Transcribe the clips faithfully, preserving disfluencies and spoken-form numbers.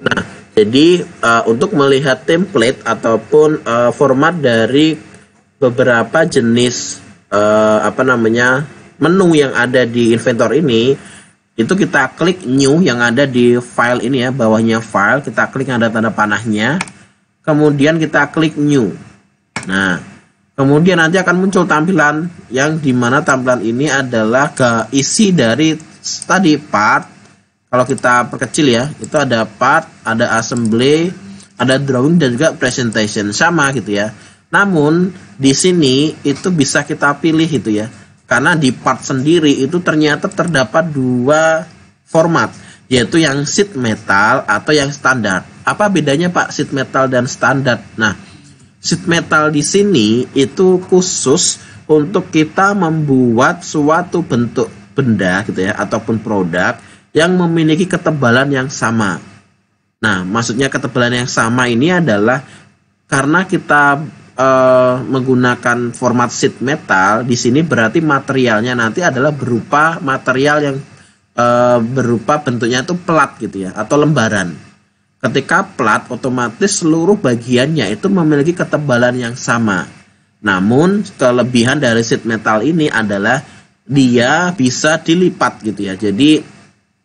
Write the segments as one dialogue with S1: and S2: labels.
S1: Nah, jadi uh, untuk melihat template ataupun uh, format dari beberapa jenis uh, apa namanya menu yang ada di Inventor ini, itu kita klik new yang ada di file ini ya, bawahnya file, kita klik yang ada tanda panahnya, kemudian kita klik new. Nah, kemudian nanti akan muncul tampilan yang dimana tampilan ini adalah ke isi dari tadi part. Kalau kita perkecil ya, itu ada part, ada assembly, ada drawing dan juga presentation, sama gitu ya. Namun di sini itu bisa kita pilih itu ya, karena di part sendiri itu ternyata terdapat dua format, yaitu yang sheet metal atau yang standar. Apa bedanya Pak sheet metal dan standar? Nah, sheet metal di sini itu khusus untuk kita membuat suatu bentuk benda gitu ya, ataupun produk yang memiliki ketebalan yang sama. Nah, maksudnya ketebalan yang sama ini adalah karena kita e, menggunakan format sheet metal di sini, berarti materialnya nanti adalah berupa material yang e, berupa bentuknya itu plat gitu ya, atau lembaran. Ketika plat, otomatis seluruh bagiannya itu memiliki ketebalan yang sama. Namun kelebihan dari sheet metal ini adalah dia bisa dilipat gitu ya. Jadi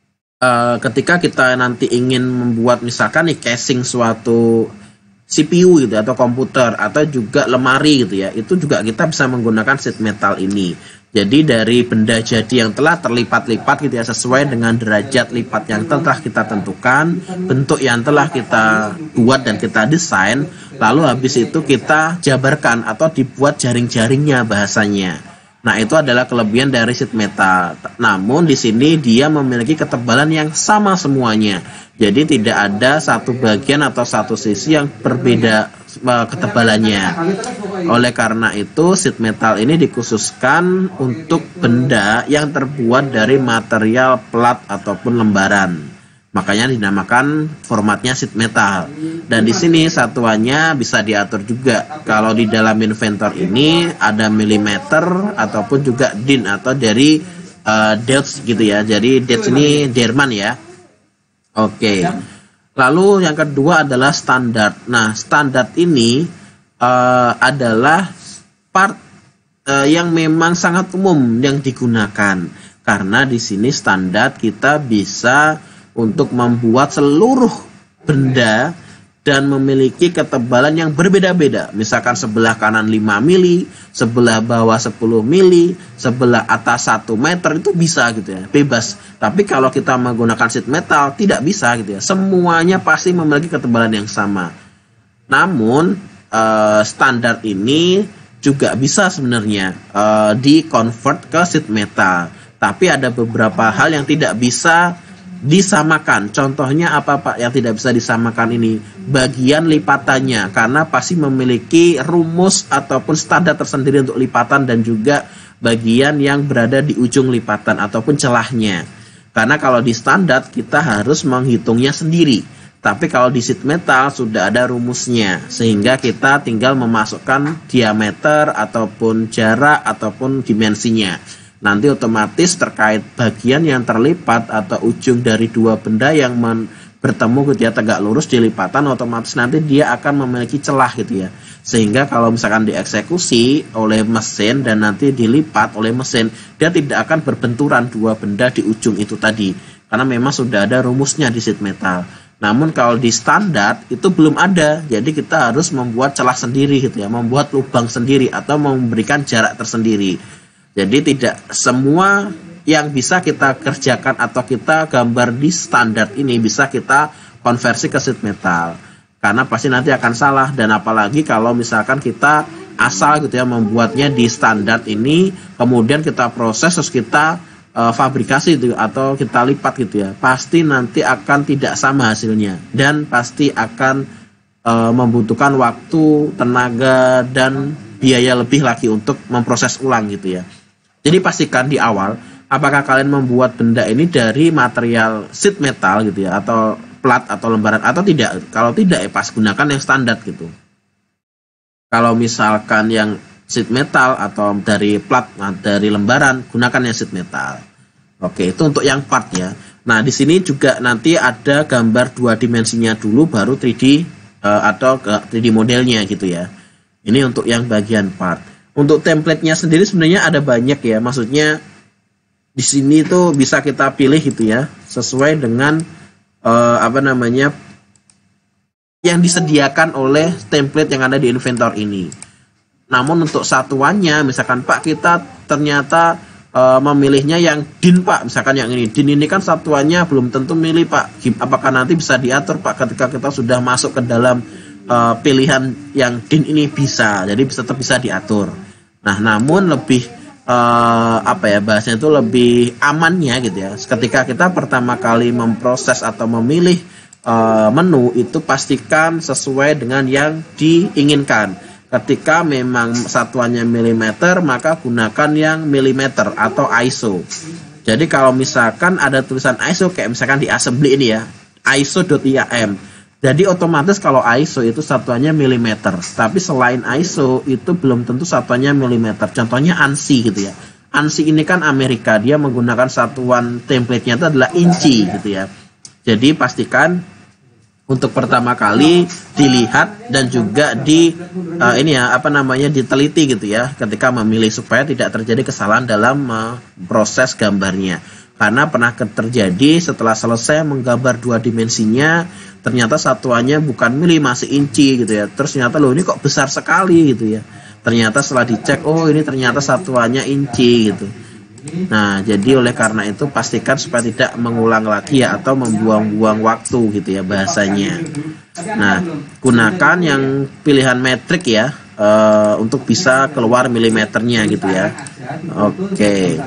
S1: Uh, ketika kita nanti ingin membuat misalkan nih casing suatu C P U gitu atau komputer atau juga lemari gitu ya, itu juga kita bisa menggunakan sheet metal ini. Jadi dari benda jadi yang telah terlipat-lipat gitu ya, sesuai dengan derajat lipat yang telah kita tentukan, bentuk yang telah kita buat dan kita desain, lalu habis itu kita jabarkan atau dibuat jaring-jaringnya bahasanya. Nah, itu adalah kelebihan dari sheet metal. Namun di sini dia memiliki ketebalan yang sama semuanya. Jadi tidak ada satu bagian atau satu sisi yang berbeda ketebalannya. Oleh karena itu, sheet metal ini dikhususkan untuk benda yang terbuat dari material plat ataupun lembaran. Makanya dinamakan formatnya sheet metal. Dan di sini satuannya bisa diatur juga. Kalau di dalam Inventor ini ada milimeter ataupun juga din atau dari uh, Deutsch gitu ya. Jadi Deutsch ini Jerman ya. Oke. Lalu yang kedua adalah standar. Nah, standar ini uh, adalah part uh, yang memang sangat umum yang digunakan. Karena di sini standar kita bisa untuk membuat seluruh benda dan memiliki ketebalan yang berbeda-beda. Misalkan sebelah kanan lima mili, sebelah bawah sepuluh mili, sebelah atas satu meter, itu bisa gitu ya, bebas. Tapi kalau kita menggunakan sheet metal tidak bisa gitu ya. Semuanya pasti memiliki ketebalan yang sama. Namun eh, standar ini juga bisa sebenarnya eh, di-convert ke sheet metal. Tapi ada beberapa hal yang tidak bisa disamakan. Contohnya apa Pak yang tidak bisa disamakan ini? Bagian lipatannya, karena pasti memiliki rumus ataupun standar tersendiri untuk lipatan dan juga bagian yang berada di ujung lipatan ataupun celahnya. Karena kalau di standar kita harus menghitungnya sendiri. Tapi kalau di sheet metal sudah ada rumusnya, sehingga kita tinggal memasukkan diameter ataupun jarak ataupun dimensinya. Nanti otomatis terkait bagian yang terlipat atau ujung dari dua benda yang bertemu gitu ya, tegak lurus di lipatan, otomatis nanti dia akan memiliki celah gitu ya. Sehingga kalau misalkan dieksekusi oleh mesin dan nanti dilipat oleh mesin, dia tidak akan berbenturan dua benda di ujung itu tadi. Karena memang sudah ada rumusnya di sheet metal. Namun kalau di standar itu belum ada. Jadi kita harus membuat celah sendiri gitu ya, membuat lubang sendiri atau memberikan jarak tersendiri. Jadi tidak semua yang bisa kita kerjakan atau kita gambar di standar ini bisa kita konversi ke sheet metal. Karena pasti nanti akan salah, dan apalagi kalau misalkan kita asal gitu ya membuatnya di standar ini, kemudian kita proses terus kita e, fabrikasi gitu atau kita lipat gitu ya. Pasti nanti akan tidak sama hasilnya dan pasti akan e, membutuhkan waktu, tenaga dan biaya lebih lagi untuk memproses ulang gitu ya. Jadi pastikan di awal apakah kalian membuat benda ini dari material sheet metal gitu ya, atau plat atau lembaran atau tidak. Kalau tidak ya pas gunakan yang standar gitu. Kalau misalkan yang sheet metal atau dari plat, dari lembaran, gunakan yang sheet metal. Oke, itu untuk yang part ya. Nah, di sini juga nanti ada gambar dua dimensinya dulu baru tiga D uh, atau ke tiga D modelnya gitu ya. Ini untuk yang bagian part. Untuk template-nya sendiri sebenarnya ada banyak ya. Maksudnya di sini tuh bisa kita pilih gitu ya, sesuai dengan uh, apa namanya yang disediakan oleh template yang ada di Inventor ini. Namun untuk satuannya, misalkan Pak kita ternyata uh, memilihnya yang D I N Pak, misalkan yang ini D I N ini kan satuannya belum tentu milih Pak. Apakah nanti bisa diatur Pak ketika kita sudah masuk ke dalam uh, pilihan yang D I N ini? Bisa, jadi bisa tetap bisa diatur. Nah, namun lebih uh, apa ya bahasanya itu lebih amannya gitu ya. Ketika kita pertama kali memproses atau memilih uh, menu itu pastikan sesuai dengan yang diinginkan. Ketika memang satuannya milimeter, maka gunakan yang milimeter atau I S O. Jadi kalau misalkan ada tulisan I S O kayak misalkan di assembly ini ya, I S O.iam. Jadi otomatis kalau I S O itu satuannya milimeter. Tapi selain I S O itu belum tentu satuannya milimeter. Contohnya ANSI gitu ya. ANSI ini kan Amerika, dia menggunakan satuan template-nya itu adalah inci gitu ya. Jadi pastikan untuk pertama kali dilihat dan juga di uh, ini ya apa namanya diteliti gitu ya ketika memilih supaya tidak terjadi kesalahan dalam uh, proses gambarnya. Karena pernah terjadi setelah selesai menggambar dua dimensinya ternyata satuannya bukan mili masih inci gitu ya. Terus ternyata loh ini kok besar sekali gitu ya. Ternyata setelah dicek oh ini ternyata satuannya inci gitu. Nah, jadi oleh karena itu pastikan supaya tidak mengulang lagi ya atau membuang-buang waktu gitu ya bahasanya. Nah, gunakan yang pilihan metrik ya uh, untuk bisa keluar milimeternya gitu ya. Oke.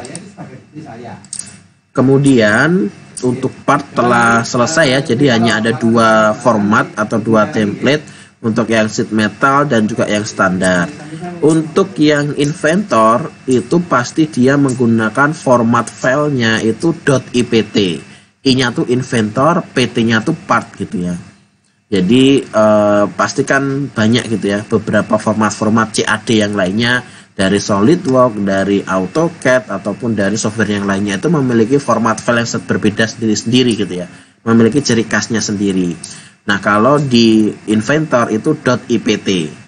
S1: Kemudian untuk part telah selesai ya, jadi hanya ada dua format atau dua template untuk yang sheet metal dan juga yang standar. Untuk yang Inventor itu pasti dia menggunakan format filenya itu .ipt. I-nya tuh Inventor, P T-nya tuh part gitu ya. Jadi eh, pastikan banyak gitu ya beberapa format-format C A D yang lainnya dari SolidWorks, dari AutoCAD ataupun dari software yang lainnya itu memiliki format file yang berbeda sendiri-sendiri gitu ya. Memiliki ciri khasnya sendiri. Nah, kalau di Inventor itu .ipt.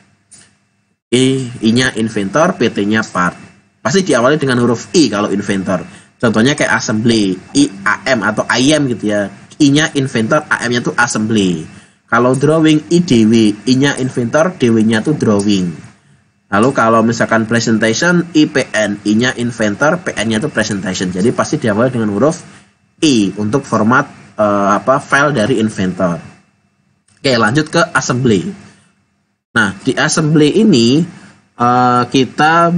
S1: I-nya Inventor, P T-nya part. Pasti diawali dengan huruf I kalau Inventor. Contohnya kayak assembly, I A M atau I M gitu ya. I-nya Inventor, A M-nya tuh assembly. Kalau drawing I D W, I-nya Inventor, D W-nya tuh drawing. Lalu kalau misalkan presentation, I P N, I-nya Inventor, P N-nya tuh presentation. Jadi pasti diawali dengan huruf I untuk format uh, apa file dari Inventor. Oke, lanjut ke assembly. Nah, di assembly ini uh, kita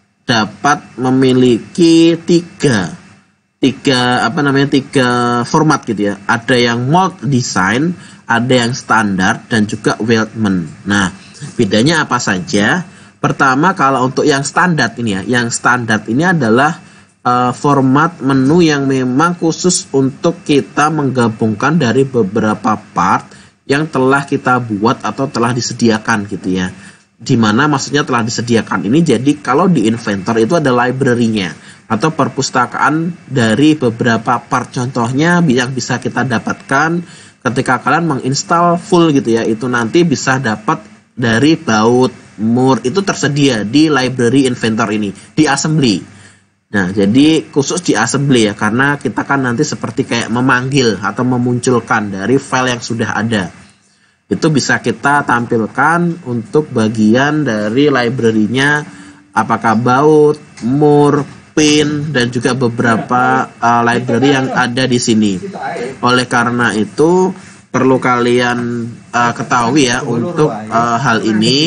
S1: dapat memiliki tiga, tiga apa namanya tiga format gitu ya. Ada yang mold design, ada yang standar, dan juga Weldment. Nah, bedanya apa saja? Pertama, kalau untuk yang standar ini ya, yang standar ini adalah uh, format menu yang memang khusus untuk kita menggabungkan dari beberapa part yang telah kita buat atau telah disediakan gitu ya. Dimana maksudnya telah disediakan ini, jadi kalau di Inventor itu ada library-nya atau perpustakaan dari beberapa part. Contohnya yang bisa kita dapatkan ketika kalian menginstal full gitu ya, itu nanti bisa dapat dari baut, mur, itu tersedia di library Inventor ini, di assembly. Nah, jadi khusus di assembly ya, karena kita kan nanti seperti kayak memanggil atau memunculkan dari file yang sudah ada. Itu bisa kita tampilkan untuk bagian dari library-nya, apakah baut, mur, pin, dan juga beberapa uh, library yang ada di sini. Oleh karena itu, perlu kalian uh, ketahui ya untuk uh, hal ini,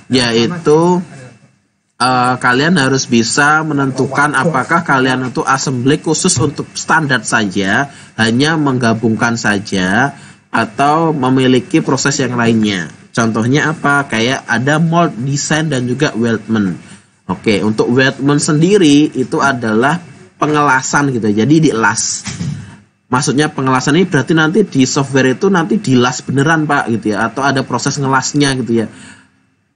S1: yaitu Uh, kalian harus bisa menentukan apakah kalian itu assembly khusus untuk standar saja, hanya menggabungkan saja, atau memiliki proses yang lainnya. Contohnya apa? Kayak ada mold design dan juga Weldment. Oke, untuk Weldment sendiri itu adalah pengelasan gitu, jadi dielas. Maksudnya pengelasan ini berarti nanti di software itu nanti dilas beneran Pak gitu ya, atau ada proses ngelasnya gitu ya.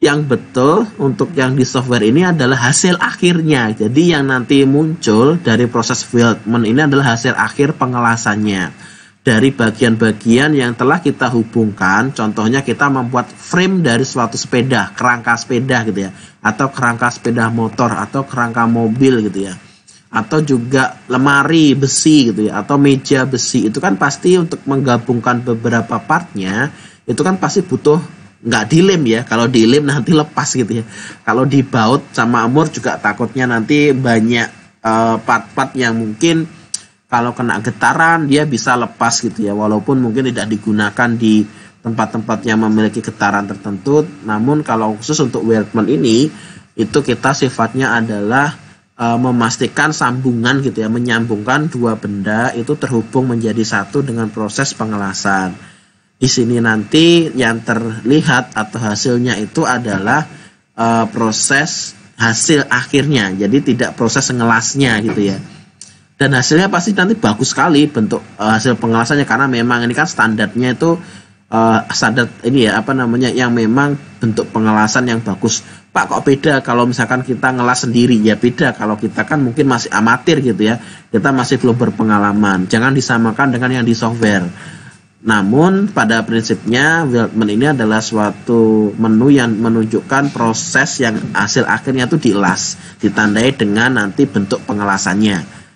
S1: yang betul untuk yang di software ini adalah hasil akhirnya. Jadi yang nanti muncul dari proses development ini adalah hasil akhir pengelasannya. Dari bagian-bagian yang telah kita hubungkan, contohnya kita membuat frame dari suatu sepeda, kerangka sepeda gitu ya, atau kerangka sepeda motor, atau kerangka mobil gitu ya, atau juga lemari besi gitu ya, atau meja besi. Itu kan pasti untuk menggabungkan beberapa partnya, itu kan pasti butuh, nggak dilem ya, kalau dilem nanti lepas gitu ya. Kalau dibaut sama amur juga takutnya nanti banyak uh, part-part yang mungkin kalau kena getaran dia bisa lepas gitu ya, walaupun mungkin tidak digunakan di tempat-tempat yang memiliki getaran tertentu. Namun kalau khusus untuk weldment ini, itu kita sifatnya adalah e, memastikan sambungan gitu ya, menyambungkan dua benda itu terhubung menjadi satu dengan proses pengelasan. Di sini nanti yang terlihat atau hasilnya itu adalah e, proses hasil akhirnya, jadi tidak proses ngelasnya gitu ya. Dan hasilnya pasti nanti bagus sekali bentuk uh, hasil pengelasannya, karena memang ini kan standarnya itu uh, standar ini ya, apa namanya, yang memang bentuk pengelasan yang bagus. Pak, kok beda kalau misalkan kita ngelas sendiri? Ya beda, kalau kita kan mungkin masih amatir gitu ya, kita masih belum berpengalaman. Jangan disamakan dengan yang di software. Namun pada prinsipnya weldment ini adalah suatu menu yang menunjukkan proses yang hasil akhirnya itu dielas, ditandai dengan nanti bentuk pengelasannya.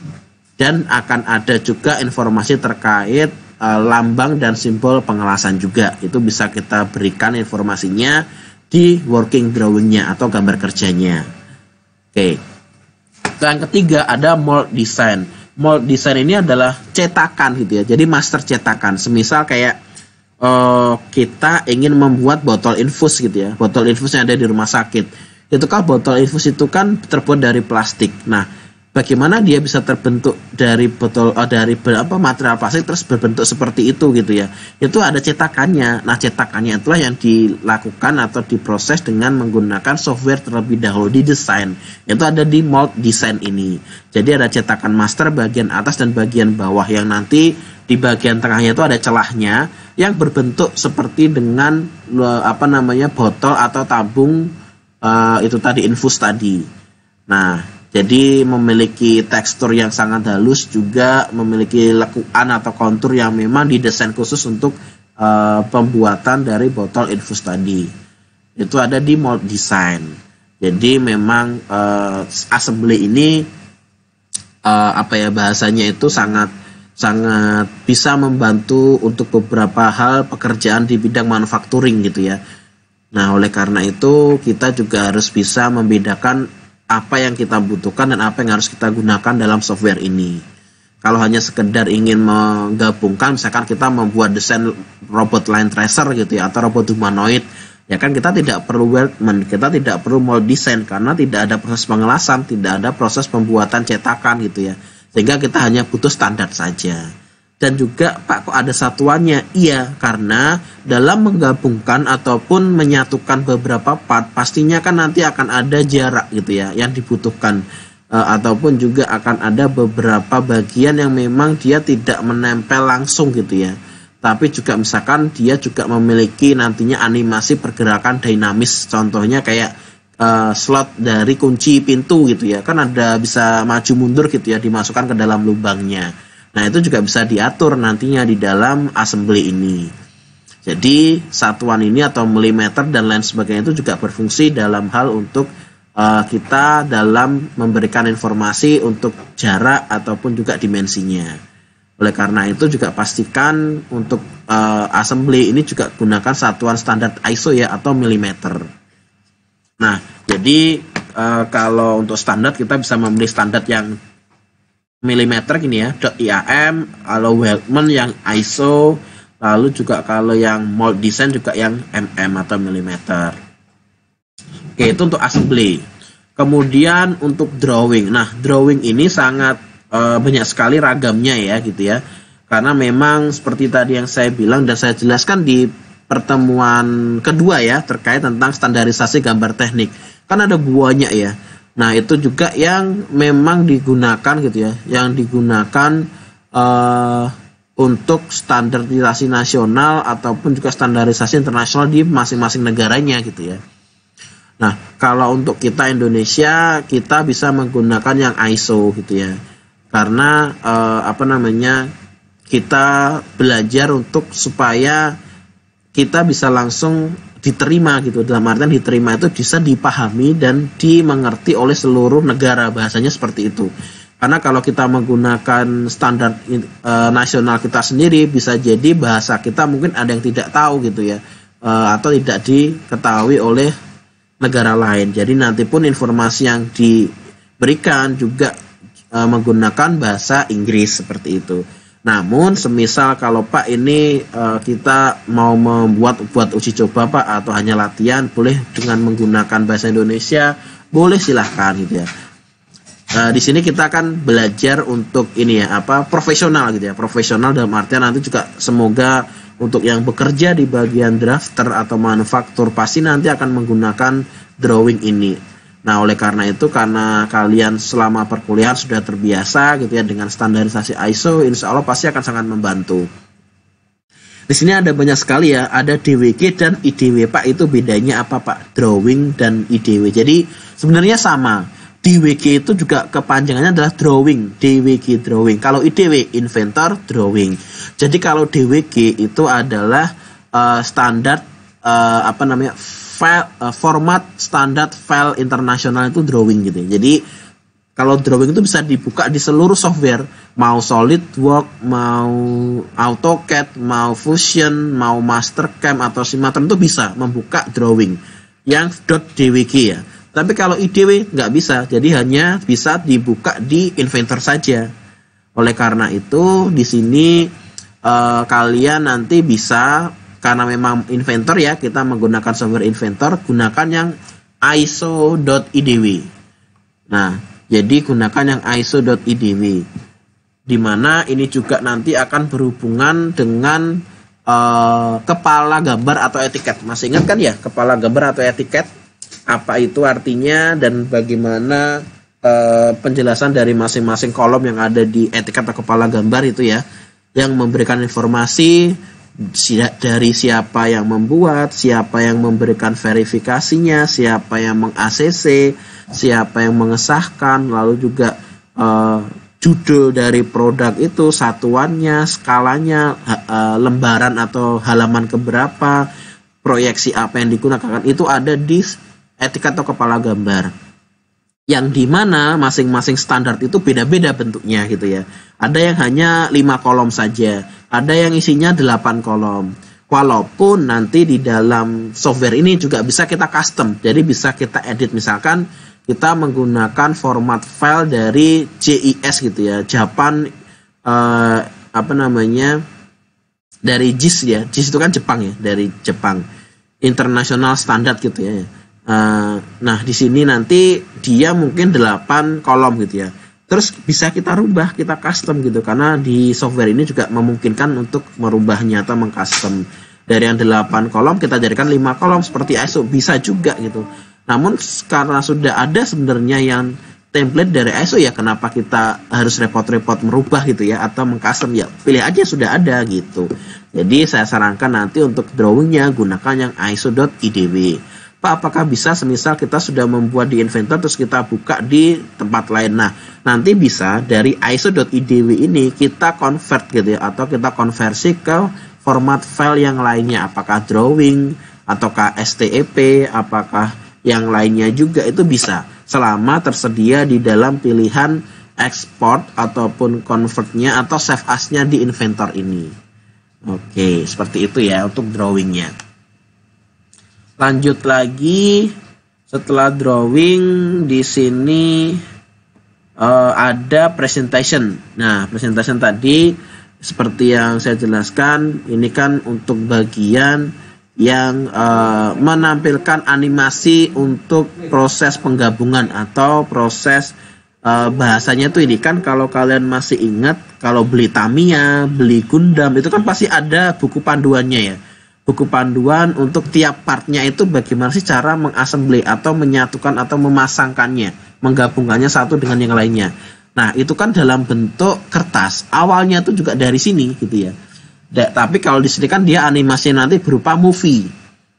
S1: Dan akan ada juga informasi terkait e, lambang dan simbol pengelasan juga. Itu bisa kita berikan informasinya di working drawingnya atau gambar kerjanya. Oke. Yang ketiga ada mold design. Mold design ini adalah cetakan gitu ya. Jadi master cetakan. Semisal kayak e, kita ingin membuat botol infus gitu ya. Botol infus yang ada di rumah sakit. Itu kan botol infus itu kan terbuat dari plastik. Nah, bagaimana dia bisa terbentuk dari botol oh, dari berapa material plastik terus berbentuk seperti itu gitu ya? Itu ada cetakannya. Nah, cetakannya itulah yang dilakukan atau diproses dengan menggunakan software terlebih dahulu, didesain. Itu ada di mold design ini. Jadi ada cetakan master bagian atas dan bagian bawah, yang nanti di bagian tengahnya itu ada celahnya yang berbentuk seperti dengan apa namanya botol atau tabung uh, itu tadi infus tadi. Nah, jadi memiliki tekstur yang sangat halus, juga memiliki lekukan atau kontur yang memang didesain khusus untuk uh, pembuatan dari botol infus tadi. Itu ada di mold design. Jadi memang uh, assembly ini uh, apa ya bahasanya itu sangat sangat bisa membantu untuk beberapa hal pekerjaan di bidang manufacturing gitu ya. Nah, oleh karena itu kita juga harus bisa membedakan apa yang kita butuhkan dan apa yang harus kita gunakan dalam software ini. Kalau hanya sekedar ingin menggabungkan, misalkan kita membuat desain robot line tracer gitu ya, atau robot humanoid, ya kan kita tidak perlu weldment, kita tidak perlu mold design, karena tidak ada proses pengelasan, tidak ada proses pembuatan cetakan gitu ya, sehingga kita hanya butuh standar saja. Dan juga, Pak, kok ada satuannya? Iya, karena dalam menggabungkan ataupun menyatukan beberapa part, pastinya kan nanti akan ada jarak gitu ya yang dibutuhkan, e, ataupun juga akan ada beberapa bagian yang memang dia tidak menempel langsung gitu ya, tapi juga misalkan dia juga memiliki nantinya animasi pergerakan dinamis. Contohnya kayak e, slot dari kunci pintu gitu ya, kan ada bisa maju mundur gitu ya, dimasukkan ke dalam lubangnya. Nah, itu juga bisa diatur nantinya di dalam assembly ini. Jadi satuan ini atau milimeter dan lain sebagainya itu juga berfungsi dalam hal untuk uh, kita dalam memberikan informasi untuk jarak ataupun juga dimensinya. Oleh karena itu juga pastikan untuk uh, assembly ini juga gunakan satuan standar I S O ya, atau milimeter. Nah, jadi uh, kalau untuk standar kita bisa memilih standar yang milimeter gini ya, .iam, kalau weldment yang I S O, lalu juga kalau yang mold design juga yang mm atau milimeter. Oke, itu untuk assembly. Kemudian untuk drawing. Nah, drawing ini sangat e, banyak sekali ragamnya ya gitu ya. Karena memang seperti tadi yang saya bilang dan saya jelaskan di pertemuan kedua ya, terkait tentang standarisasi gambar teknik. Kan ada banyak ya. Nah, itu juga yang memang digunakan gitu ya, yang digunakan uh, untuk standarisasi nasional ataupun juga standarisasi internasional di masing-masing negaranya gitu ya. Nah, kalau untuk kita Indonesia, kita bisa menggunakan yang I S O gitu ya. Karena eh, apa namanya, kita belajar untuk supaya kita bisa langsung diterima gitu. Dalam artian diterima itu bisa dipahami dan dimengerti oleh seluruh negara, bahasanya seperti itu. Karena kalau kita menggunakan standar e, nasional kita sendiri, bisa jadi bahasa kita mungkin ada yang tidak tahu gitu ya, e, atau tidak diketahui oleh negara lain. Jadi nanti pun informasi yang diberikan juga e, menggunakan bahasa Inggris seperti itu. Namun semisal kalau Pak ini e, kita mau membuat buat uji coba Pak, atau hanya latihan, boleh dengan menggunakan bahasa Indonesia, boleh silahkan gitu ya. Uh, di sini kita akan belajar untuk ini ya, apa, profesional gitu ya. Profesional dalam artian nanti juga semoga untuk yang bekerja di bagian drafter atau manufaktur pasti nanti akan menggunakan drawing ini. Nah, oleh karena itu, karena kalian selama perkuliahan sudah terbiasa gitu ya dengan standarisasi I S O, insya Allah pasti akan sangat membantu. Di sini ada banyak sekali ya, ada D W G dan I D W. Pak, itu bedanya apa Pak? Drawing dan I D W. Jadi sebenarnya sama. D W G itu juga kepanjangannya adalah drawing, D W G drawing. Kalau I D W inventor drawing. Jadi kalau D W G itu adalah uh, standar uh, apa namanya file uh, format standar file internasional itu drawing gitu. Jadi kalau drawing itu bisa dibuka di seluruh software, mau SolidWorks, mau AutoCAD, mau Fusion, mau Mastercam atau Simatron itu bisa membuka drawing yang .dwg ya. Tapi kalau I D W nggak bisa, jadi hanya bisa dibuka di Inventor saja. Oleh karena itu, di sini eh, kalian nanti bisa, karena memang Inventor ya, kita menggunakan software Inventor, gunakan yang I S O.idw. Nah, jadi gunakan yang I S O.idw. Dimana ini juga nanti akan berhubungan dengan eh, kepala gambar atau etiket. Masih ingat kan ya, kepala gambar atau etiket? Apa itu artinya dan bagaimana uh, penjelasan dari masing-masing kolom yang ada di etiket atau kepala gambar itu ya, yang memberikan informasi si dari siapa yang membuat, siapa yang memberikan verifikasinya, siapa yang meng-A C C, siapa yang mengesahkan, lalu juga uh, judul dari produk itu, satuannya, skalanya, uh, lembaran atau halaman keberapa, proyeksi apa yang digunakan, itu ada di etiket atau kepala gambar, yang dimana masing-masing standar itu beda-beda bentuknya gitu ya. Ada yang hanya lima kolom saja, ada yang isinya delapan kolom. Walaupun nanti di dalam software ini juga bisa kita custom, jadi bisa kita edit. Misalkan kita menggunakan format file dari J I S gitu ya, Japan eh, apa namanya, dari J I S ya, J I S itu kan Jepang ya, dari Jepang, International Standard gitu ya. Uh, nah di sini nanti dia mungkin delapan kolom gitu ya. Terus bisa kita rubah, kita custom gitu, karena di software ini juga memungkinkan untuk merubahnya atau mengcustom. Dari yang delapan kolom kita jadikan lima kolom seperti I S O, bisa juga gitu. Namun karena sudah ada sebenarnya yang template dari I S O ya, kenapa kita harus repot-repot merubah gitu ya, atau mengcustom ya, pilih aja sudah ada gitu. Jadi saya sarankan nanti untuk drawingnya gunakan yang I S O.idw. Pak, apakah bisa semisal kita sudah membuat di Inventor terus kita buka di tempat lain? Nah, nanti bisa dari I S O.idw ini kita convert gitu ya, atau kita konversi ke format file yang lainnya, apakah drawing, ataukah S T E P, apakah yang lainnya juga, itu bisa, selama tersedia di dalam pilihan export ataupun convertnya atau save as-nya di Inventor ini. Oke, seperti itu ya untuk drawingnya. Lanjut lagi, setelah drawing di sini uh, ada presentation. Nah, presentation tadi seperti yang saya jelaskan, ini kan untuk bagian yang uh, menampilkan animasi untuk proses penggabungan atau proses uh, bahasanya tuh ini kan, kalau kalian masih ingat, kalau beli Tamiya, beli Gundam, itu kan pasti ada buku panduannya ya. Buku panduan untuk tiap partnya itu bagaimana sih cara mengassembly atau menyatukan atau memasangkannya, menggabungkannya satu dengan yang lainnya. Nah, itu kan dalam bentuk kertas. Awalnya itu juga dari sini gitu ya. Da, tapi kalau di sini kan dia animasinya nanti berupa movie.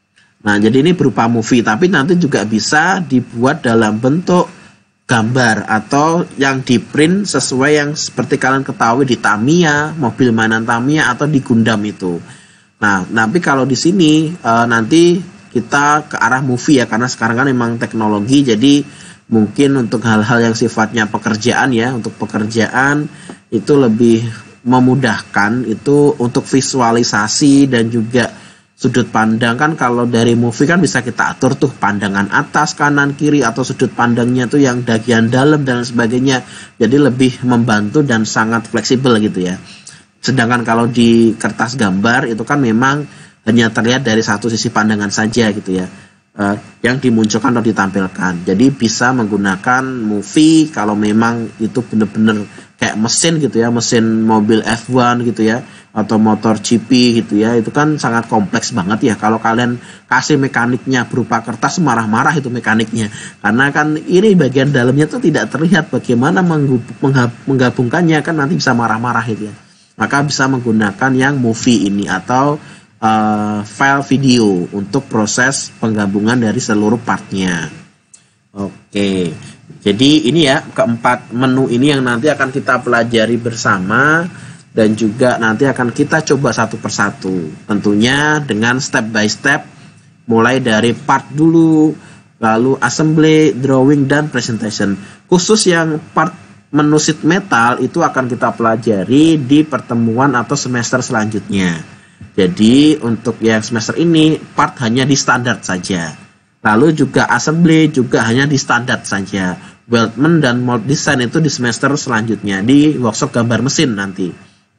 S1: Nah, jadi ini berupa movie, tapi nanti juga bisa dibuat dalam bentuk gambar atau yang di print sesuai yang seperti kalian ketahui di Tamiya, mobil mainan Tamiya atau di Gundam itu. Nah, tapi kalau di sini e, nanti kita ke arah movie ya, karena sekarang kan memang teknologi, jadi mungkin untuk hal-hal yang sifatnya pekerjaan ya, untuk pekerjaan itu lebih memudahkan itu untuk visualisasi dan juga sudut pandang. Kan kalau dari movie kan bisa kita atur tuh pandangan atas, kanan, kiri, atau sudut pandangnya tuh yang bagian dalam dan sebagainya. Jadi lebih membantu dan sangat fleksibel gitu ya. Sedangkan kalau di kertas gambar itu kan memang hanya terlihat dari satu sisi pandangan saja gitu ya, uh, yang dimunculkan atau ditampilkan. Jadi bisa menggunakan movie kalau memang itu benar-benar kayak mesin gitu ya, mesin mobil F satu gitu ya, atau motor G P gitu ya, itu kan sangat kompleks banget ya. Kalau kalian kasih mekaniknya berupa kertas, marah-marah itu mekaniknya, karena kan ini bagian dalamnya tuh tidak terlihat, bagaimana menggabungkannya kan nanti bisa marah-marah gitu ya. Maka bisa menggunakan yang movie ini atau uh, file video untuk proses penggabungan dari seluruh partnya. Oke, jadi ini ya keempat menu ini yang nanti akan kita pelajari bersama dan juga nanti akan kita coba satu persatu, tentunya dengan step by step, mulai dari part dulu, lalu assembly, drawing, dan presentation. Khusus yang part menu sheet metal itu akan kita pelajari di pertemuan atau semester selanjutnya. Jadi untuk yang semester ini part hanya di standar saja. Lalu juga assembly juga hanya di standar saja. Weldment dan mold design itu di semester selanjutnya di workshop gambar mesin nanti.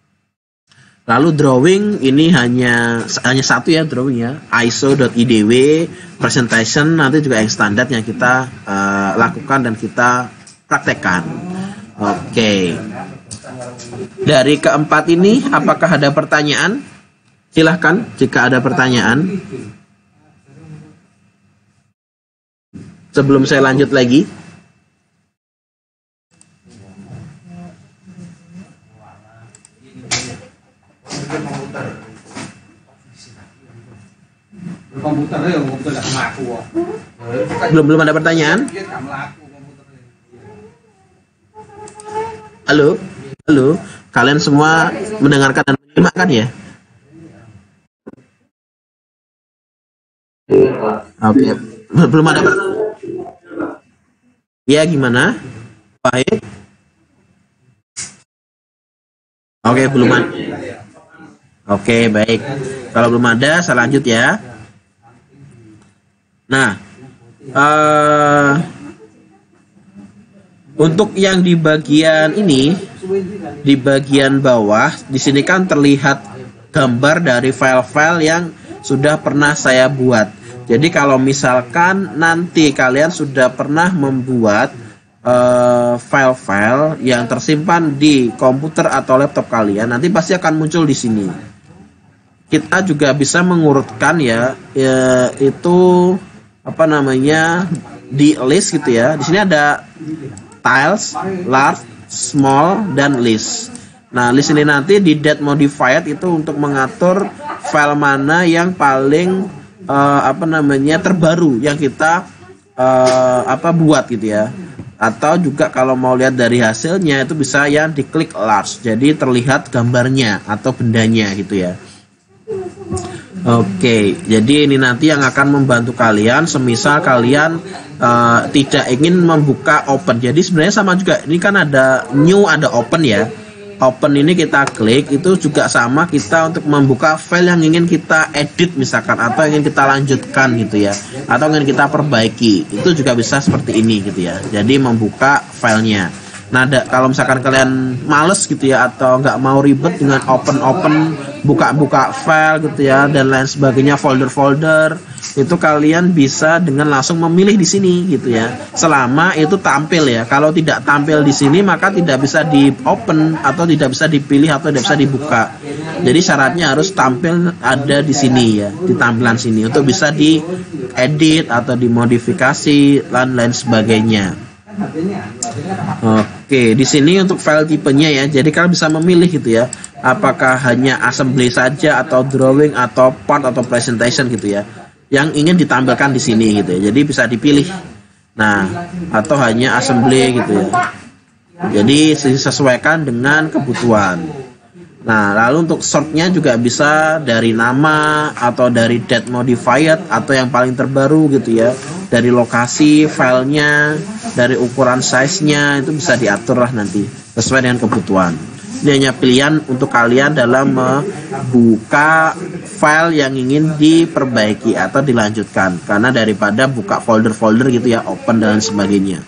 S1: Lalu drawing ini hanya hanya satu ya, drawing ya, I S O.idw. Presentation nanti juga yang standar yang kita uh, lakukan dan kita praktekkan. Oke, dari keempat ini apakah ada pertanyaan? Silahkan jika ada pertanyaan. Sebelum saya lanjut lagi. Belum belum ada pertanyaan? Halo, halo, kalian semua mendengarkan dan menyimak kan ya? Oke, belum ada pertanyaan. Ya, gimana? Baik. Oke, belum ada. Oke, baik. Kalau belum ada, saya lanjut ya. Nah, uh, untuk yang di bagian ini, di bagian bawah, di sini kan terlihat gambar dari file-file yang sudah pernah saya buat. Jadi kalau misalkan nanti kalian sudah pernah membuat file-file uh, yang tersimpan di komputer atau laptop kalian, nanti pasti akan muncul di sini. Kita juga bisa mengurutkan ya, ya itu apa namanya di list gitu ya. Di sini ada tiles, large, small, dan list. Nah, list ini nanti di date modified itu untuk mengatur file mana yang paling uh, apa namanya terbaru yang kita uh, apa buat gitu ya. Atau juga kalau mau lihat dari hasilnya itu bisa yang diklik large, jadi terlihat gambarnya atau bendanya gitu ya. Oke, jadi ini nanti yang akan membantu kalian semisal kalian uh, tidak ingin membuka open. Jadi sebenarnya sama juga, ini kan ada new, ada open ya. Open ini kita klik, itu juga sama kita untuk membuka file yang ingin kita edit misalkan, atau ingin kita lanjutkan gitu ya, atau ingin kita perbaiki, itu juga bisa seperti ini gitu ya. Jadi membuka filenya. Nah, ada, kalau misalkan kalian males gitu ya, atau nggak mau ribet dengan open-open, buka-buka file gitu ya, dan lain sebagainya, folder-folder, itu kalian bisa dengan langsung memilih di sini gitu ya. Selama itu tampil ya. Kalau tidak tampil di sini maka tidak bisa di open atau tidak bisa dipilih atau tidak bisa dibuka. Jadi syaratnya harus tampil ada di sini ya, di tampilan sini untuk bisa diedit atau dimodifikasi dan lain sebagainya. Oke, di sini untuk file tipenya ya. Jadi kalian bisa memilih gitu ya, apakah hanya assembly saja atau drawing atau part atau presentation gitu ya. yang ingin ditampilkan di sini gitu ya. Jadi bisa dipilih. Nah, atau hanya assembly gitu ya. Jadi disesuaikan dengan kebutuhan. Nah, lalu untuk shortnya juga bisa dari nama atau dari date modified atau yang paling terbaru gitu ya. Dari lokasi filenya, dari ukuran size-nya itu bisa diatur lah nanti sesuai dengan kebutuhan. Ini hanya pilihan untuk kalian dalam membuka file yang ingin diperbaiki atau dilanjutkan, karena daripada buka folder-folder gitu ya, open dan sebagainya.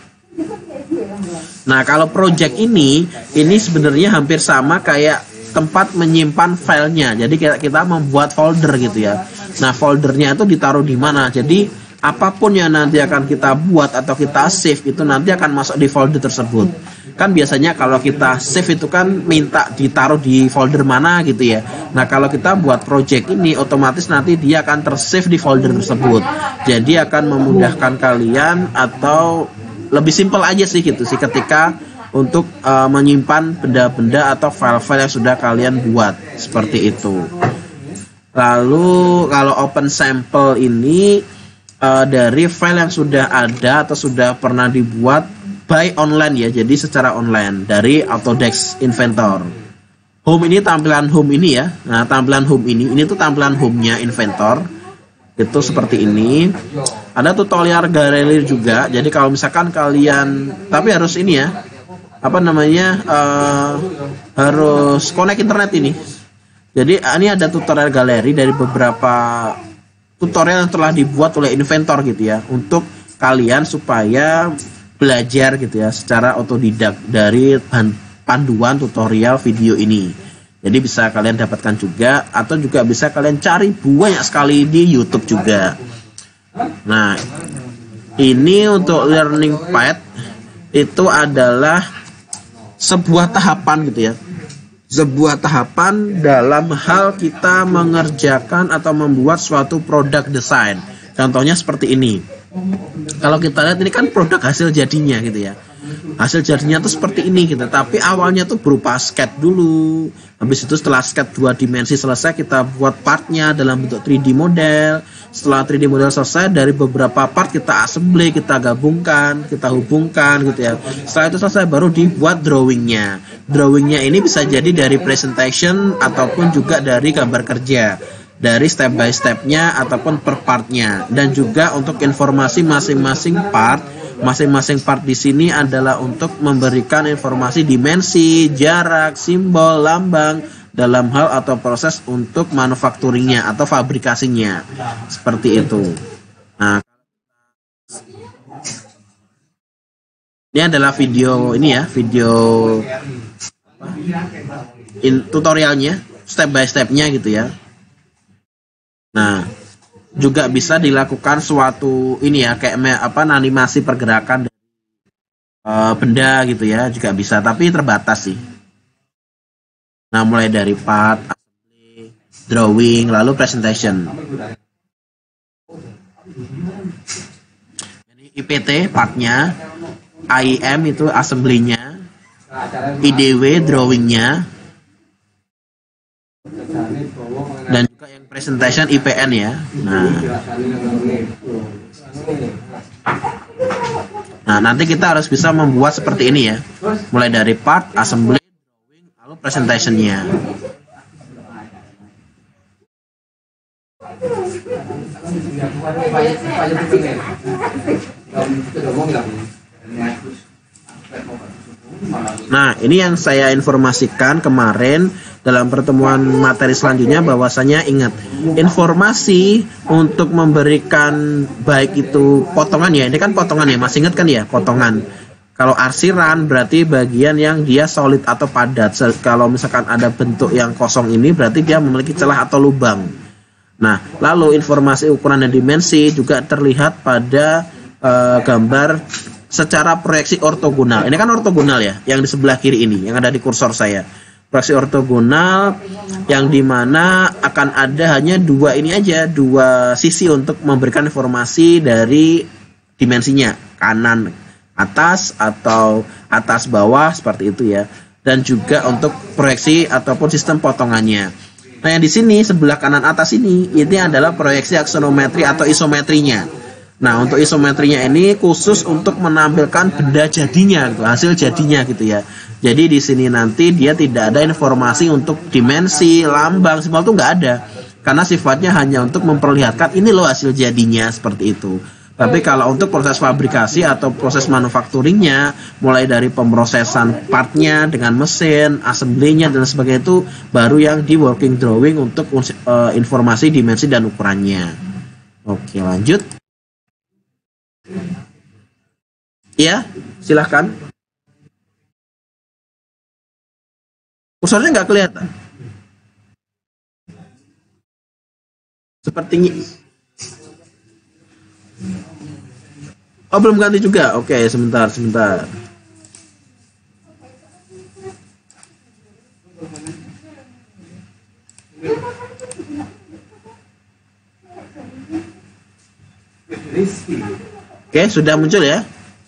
S1: Nah, kalau project ini ini sebenarnya hampir sama kayak tempat menyimpan filenya. Jadi kita, kita membuat folder gitu ya. Nah, foldernya itu ditaruh di mana? Jadi apapun yang nanti akan kita buat atau kita save itu nanti akan masuk di folder tersebut. Kan biasanya kalau kita save itu kan minta ditaruh di folder mana gitu ya. Nah, kalau kita buat project ini otomatis nanti dia akan tersave di folder tersebut. Jadi akan memudahkan kalian, atau lebih simpel aja sih gitu sih ketika untuk uh, menyimpan benda-benda atau file-file yang sudah kalian buat seperti itu. Lalu kalau open sample ini uh, dari file yang sudah ada atau sudah pernah dibuat by online ya, jadi secara online dari Autodesk Inventor. Home ini tampilan home ini ya. Nah, tampilan home ini ini tuh tampilan home-nya Inventor. Itu seperti ini. Ada tutorial gallery juga. Jadi kalau misalkan kalian, tapi harus ini ya, apa namanya, uh, harus connect internet ini. Jadi ini ada tutorial galeri dari beberapa tutorial yang telah dibuat oleh Inventor gitu ya, untuk kalian supaya belajar gitu ya secara otodidak dari panduan tutorial video ini. Jadi bisa kalian dapatkan juga, atau juga bisa kalian cari banyak sekali di YouTube juga. Nah, ini untuk learning path itu adalah sebuah tahapan gitu ya. Sebuah tahapan dalam hal kita mengerjakan atau membuat suatu produk desain. Contohnya seperti ini. Kalau kita lihat ini kan produk hasil jadinya gitu ya. Hasil jadinya tuh seperti ini gitu. Tapi awalnya tuh berupa sketch dulu. Habis itu setelah sketch dua dimensi selesai, kita buat partnya dalam bentuk tiga D model. Setelah tiga D model selesai, dari beberapa part kita assembly, kita gabungkan, kita hubungkan gitu ya. Setelah itu selesai baru dibuat drawingnya. Drawingnya ini bisa jadi dari presentation ataupun juga dari gambar kerja, dari step by stepnya ataupun per partnya. Dan juga untuk informasi masing-masing part, masing-masing part di sini adalah untuk memberikan informasi dimensi, jarak, simbol, lambang dalam hal atau proses untuk manufakturingnya atau fabrikasinya, seperti itu. Nah, ini adalah video ini ya, video in, tutorialnya, step by stepnya gitu ya. Nah, juga bisa dilakukan suatu ini ya, kayak apa, animasi pergerakan uh, benda gitu ya, juga bisa, tapi terbatas sih. Nah, mulai dari part, assembly, drawing, lalu presentation. Ini I P T partnya, A I M itu assembly-nya, I D W drawing-nya, dan juga yang presentation I P N ya. Nah, nah nanti kita harus bisa membuat seperti ini ya, mulai dari part, assembly, drawing, lalu presentation-nya. Nah, ini yang saya informasikan kemarin dalam pertemuan materi selanjutnya, bahwasanya ingat, informasi untuk memberikan baik itu potongan ya, ini kan potongan ya, masih ingat kan ya, potongan. Kalau arsiran berarti bagian yang dia solid atau padat. Kalau misalkan ada bentuk yang kosong ini berarti dia memiliki celah atau lubang. Nah, lalu informasi ukuran dan dimensi juga terlihat pada uh, gambar secara proyeksi ortogonal. Ini kan ortogonal ya, yang di sebelah kiri ini, yang ada di kursor saya. Proyeksi ortogonal yang dimana akan ada hanya dua ini aja, dua sisi untuk memberikan informasi dari dimensinya, kanan atas atau atas bawah seperti itu ya. Dan juga untuk proyeksi ataupun sistem potongannya. Nah, yang di sini sebelah kanan atas ini ini adalah proyeksi aksonometri atau isometrinya. Nah, untuk isometrinya ini khusus untuk menampilkan benda jadinya, gitu, hasil jadinya gitu ya. Jadi di sini nanti dia tidak ada informasi untuk dimensi, lambang, simbol itu nggak ada. Karena sifatnya hanya untuk memperlihatkan ini loh hasil jadinya seperti itu. Tapi kalau untuk proses fabrikasi atau proses manufacturingnya, mulai dari pemrosesan partnya dengan mesin, assembly-nya dan sebagainya itu baru yang di working drawing untuk uh, informasi dimensi dan ukurannya. Oke, lanjut. Ya, silahkan. Kursornya nggak kelihatan. Seperti oh, belum ganti juga. Oke, sebentar, sebentar. Oke, sudah muncul ya.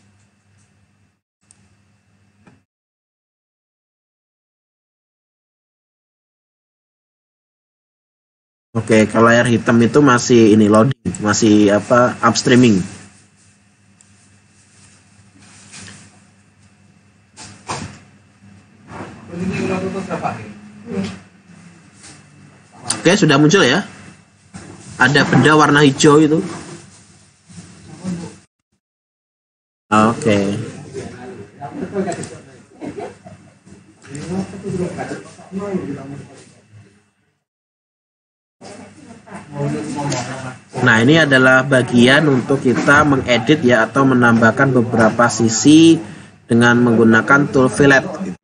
S1: Oke, kalau layar hitam itu masih ini loading, masih apa upstreaming. Oke, sudah muncul ya. Ada benda warna hijau itu. Oke. Nah, ini adalah bagian untuk kita mengedit ya atau menambahkan beberapa sisi dengan menggunakan tool fillet.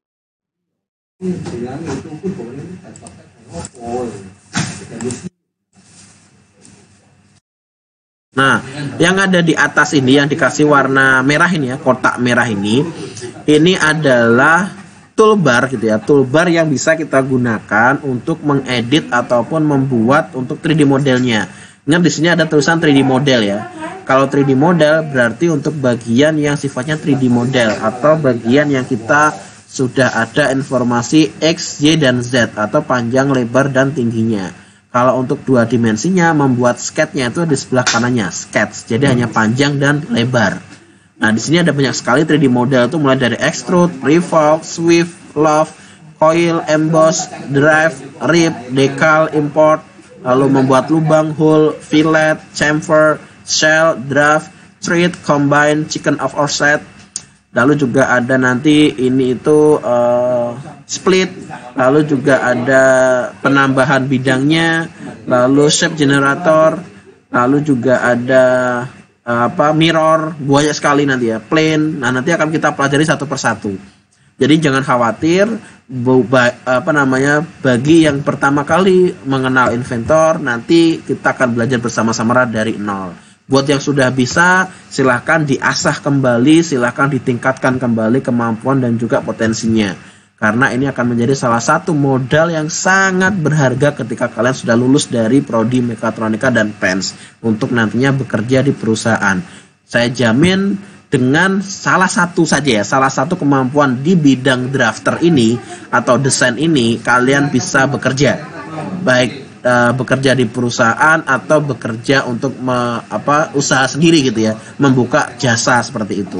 S1: Nah, yang ada di atas ini yang dikasih warna merah ini ya, kotak merah ini, ini adalah toolbar gitu ya, toolbar yang bisa kita gunakan untuk mengedit ataupun membuat untuk tiga D modelnya. Ingat di sini ada tulisan tiga D model ya. Kalau tiga D model berarti untuk bagian yang sifatnya tiga D model atau bagian yang kita sudah ada informasi X, Y, dan Z atau panjang, lebar, dan tingginya. Kalau untuk dua dimensinya membuat sketch-nya itu di sebelah kanannya, sketch. Jadi hanya panjang dan lebar. Nah, di sini ada banyak sekali tiga D model itu mulai dari extrude, revolve, sweep, loft, coil, emboss, drive, rip, decal, import, lalu membuat lubang, hole, fillet, chamfer, shell, draft, thread, combine, chicken of offset. Lalu juga ada nanti ini itu uh, split, lalu juga ada penambahan bidangnya, lalu shape generator, lalu juga ada uh, apa mirror, banyak sekali nanti ya, plane. Nah, nanti akan kita pelajari satu persatu. Jadi jangan khawatir, apa namanya, bagi yang pertama kali mengenal Inventor, nanti kita akan belajar bersama-sama dari nol. Buat yang sudah bisa, silahkan diasah kembali, silahkan ditingkatkan kembali kemampuan dan juga potensinya. Karena ini akan menjadi salah satu modal yang sangat berharga ketika kalian sudah lulus dari Prodi Mekatronika dan P E N S untuk nantinya bekerja di perusahaan. Saya jamin dengan salah satu saja ya, salah satu kemampuan di bidang drafter ini atau desain ini, kalian bisa bekerja. Baik Uh, bekerja di perusahaan atau bekerja untuk me, apa usaha sendiri gitu ya, membuka jasa seperti itu.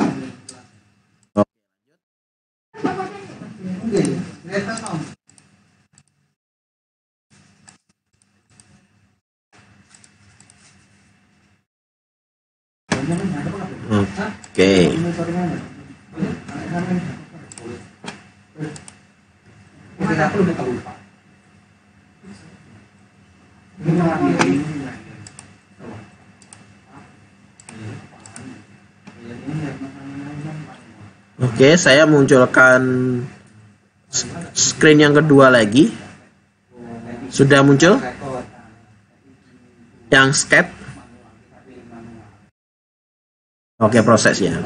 S1: Oke. Oke, saya munculkan screen yang kedua lagi. Sudah muncul yang sketch. Oke, prosesnya.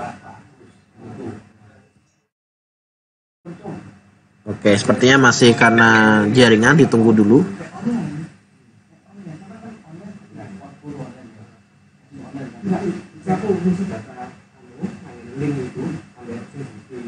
S1: Oke, sepertinya masih karena jaringan, ditunggu dulu.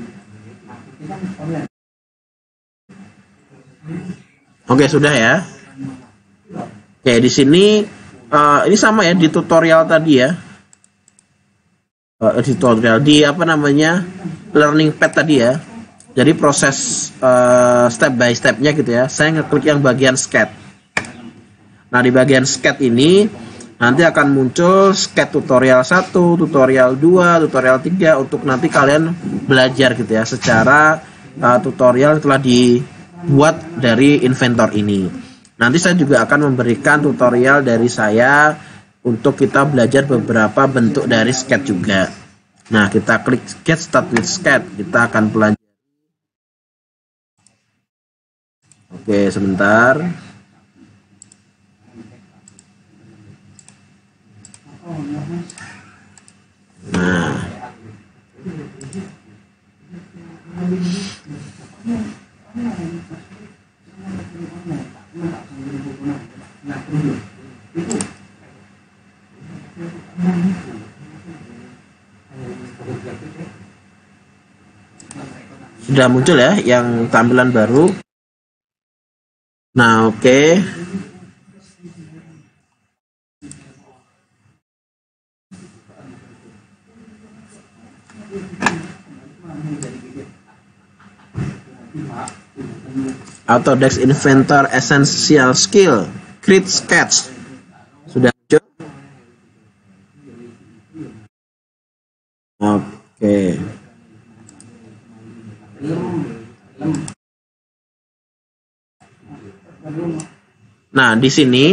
S1: Oke, sudah ya. Oke, di sini uh, ini sama ya di tutorial tadi ya. Uh, di tutorial di apa namanya learning pad tadi ya. Jadi proses uh, step by stepnya gitu ya. Saya ngeklik yang bagian sketch. Nah, di bagian sketch ini nanti akan muncul sketch tutorial satu, tutorial dua, tutorial tiga untuk nanti kalian belajar gitu ya secara uh, tutorial telah dibuat dari Inventor ini. Nanti saya juga akan memberikan tutorial dari saya untuk kita belajar beberapa bentuk dari sketch juga. Nah, kita klik sketch, start with sketch. Kita akan pelajari. Oke, sebentar. Nah, sudah muncul ya yang tampilan baru. Nah, oke. Okay. Autodesk Inventor Essential Skill Create Sketch sudah muncul. Oke. Nah, di sini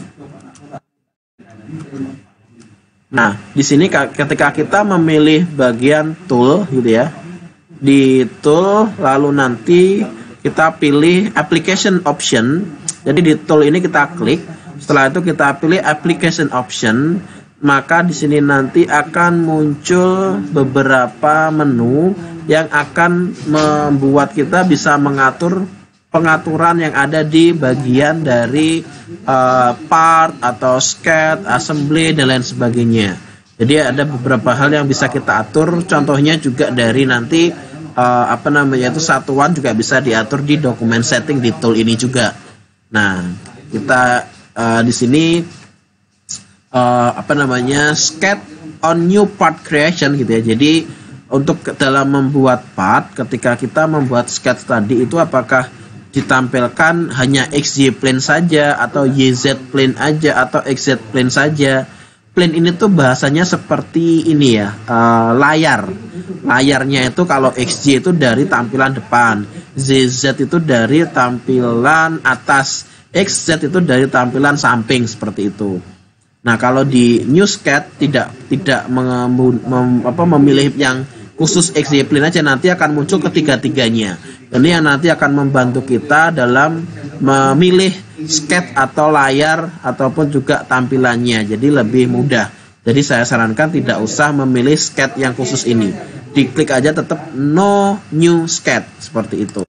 S1: Nah, di sini ketika kita memilih bagian tool gitu ya. Di tool lalu nanti kita pilih application option. Jadi di tool ini kita klik, setelah itu kita pilih application option, maka di sini nanti akan muncul beberapa menu yang akan membuat kita bisa mengatur pengaturan yang ada di bagian dari uh, part atau sketch, assembly dan lain sebagainya. Jadi ada beberapa hal yang bisa kita atur. Contohnya juga dari nanti uh, apa namanya itu satuan juga bisa diatur di dokumen setting di tool ini juga. Nah, kita uh, di sini uh, apa namanya sketch on new part creation gitu ya. Jadi untuk dalam membuat part, ketika kita membuat sketch tadi itu apakah ditampilkan hanya X Y plane saja atau Y Z plane aja atau X Z plane saja. Plane ini tuh bahasanya seperti ini ya, uh, layar. Layarnya itu kalau X Y itu dari tampilan depan, Z Z itu dari tampilan atas, X Z itu dari tampilan samping seperti itu. Nah, kalau di new sketch tidak tidak mem, mem, apa, memilih yang khusus X Y plane aja, nanti akan muncul ketiga-tiganya. Ini yang nanti akan membantu kita dalam memilih sketch atau layar ataupun juga tampilannya. Jadi lebih mudah. Jadi saya sarankan tidak usah memilih sketch yang khusus ini. Diklik aja tetap no new sketch seperti itu.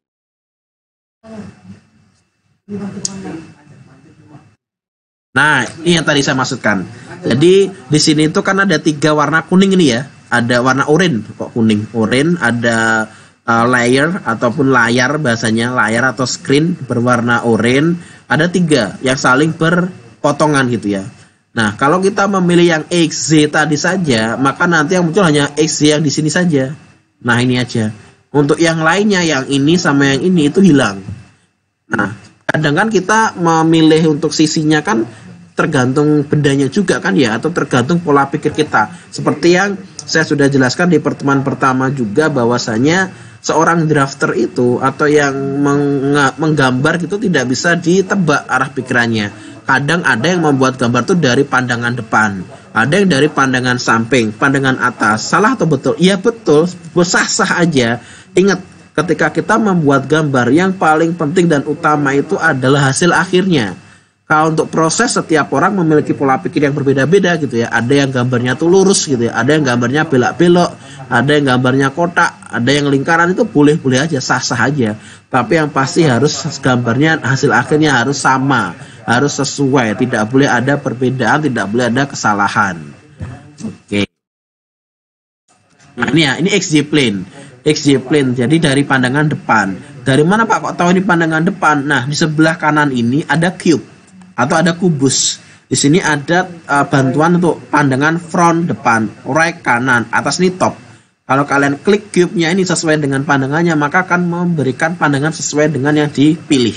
S1: Nah, ini yang tadi saya maksudkan. Jadi di sini itu kan ada tiga warna kuning ini ya. Ada warna oranye kok kuning, oranye, ada uh, layer ataupun layar bahasanya, layar atau screen berwarna oranye, ada tiga yang saling berpotongan gitu ya. Nah, kalau kita memilih yang X Z tadi saja, maka nanti yang muncul hanya X Z yang di sini saja. Nah, ini aja. Untuk yang lainnya, yang ini sama yang ini itu hilang. Nah, kadang kan kita memilih untuk sisinya kan tergantung bendanya juga kan ya, atau tergantung pola pikir kita. Seperti yang saya sudah jelaskan di pertemuan pertama juga, bahwasanya seorang drafter itu atau yang menggambar itu tidak bisa ditebak arah pikirannya. Kadang ada yang membuat gambar itu dari pandangan depan, ada yang dari pandangan samping, pandangan atas. Salah atau betul? Iya betul, sah-sah aja. Ingat, ketika kita membuat gambar, yang paling penting dan utama itu adalah hasil akhirnya. Kalau untuk proses, setiap orang memiliki pola pikir yang berbeda-beda gitu ya. Ada yang gambarnya tuh lurus gitu ya, ada yang gambarnya belak-belok, ada yang gambarnya kotak, ada yang lingkaran. Itu boleh-boleh aja, sah-sah aja. Tapi yang pasti harus gambarnya, hasil akhirnya harus sama, harus sesuai, tidak boleh ada perbedaan, tidak boleh ada kesalahan. Oke. Nah, ini ya, ini X Y plane. X Y plane, jadi dari pandangan depan. Dari mana Pak kok tahu ini pandangan depan? Nah, di sebelah kanan ini ada cube atau ada kubus. Di sini ada uh, bantuan untuk pandangan front depan, right kanan, atas ini top. Kalau kalian klik cube-nya ini sesuai dengan pandangannya, maka akan memberikan pandangan sesuai dengan yang dipilih.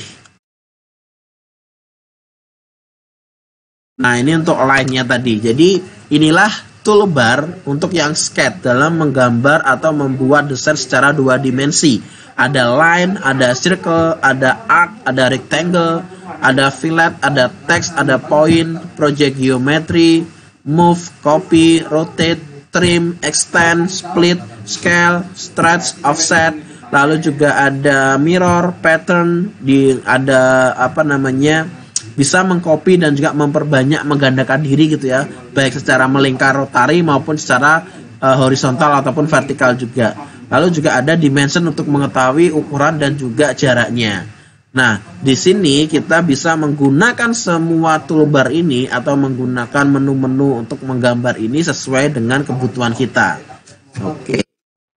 S1: Nah, ini untuk line-nya tadi. Jadi, inilah toolbar untuk yang sketch dalam menggambar atau membuat desain secara dua dimensi. Ada line, ada circle, ada arc, ada rectangle, ada fillet, ada text, ada point, project geometry, move, copy, rotate, trim, extend, split, scale, stretch, offset. Lalu juga ada mirror, pattern, di ada apa namanya, bisa mengcopy dan juga memperbanyak, menggandakan diri gitu ya, baik secara melingkar rotari maupun secara uh, horizontal ataupun vertikal juga. Lalu juga ada dimension untuk mengetahui ukuran dan juga jaraknya. Nah, di sini kita bisa menggunakan semua toolbar ini atau menggunakan menu-menu untuk menggambar ini sesuai dengan kebutuhan kita. Oke.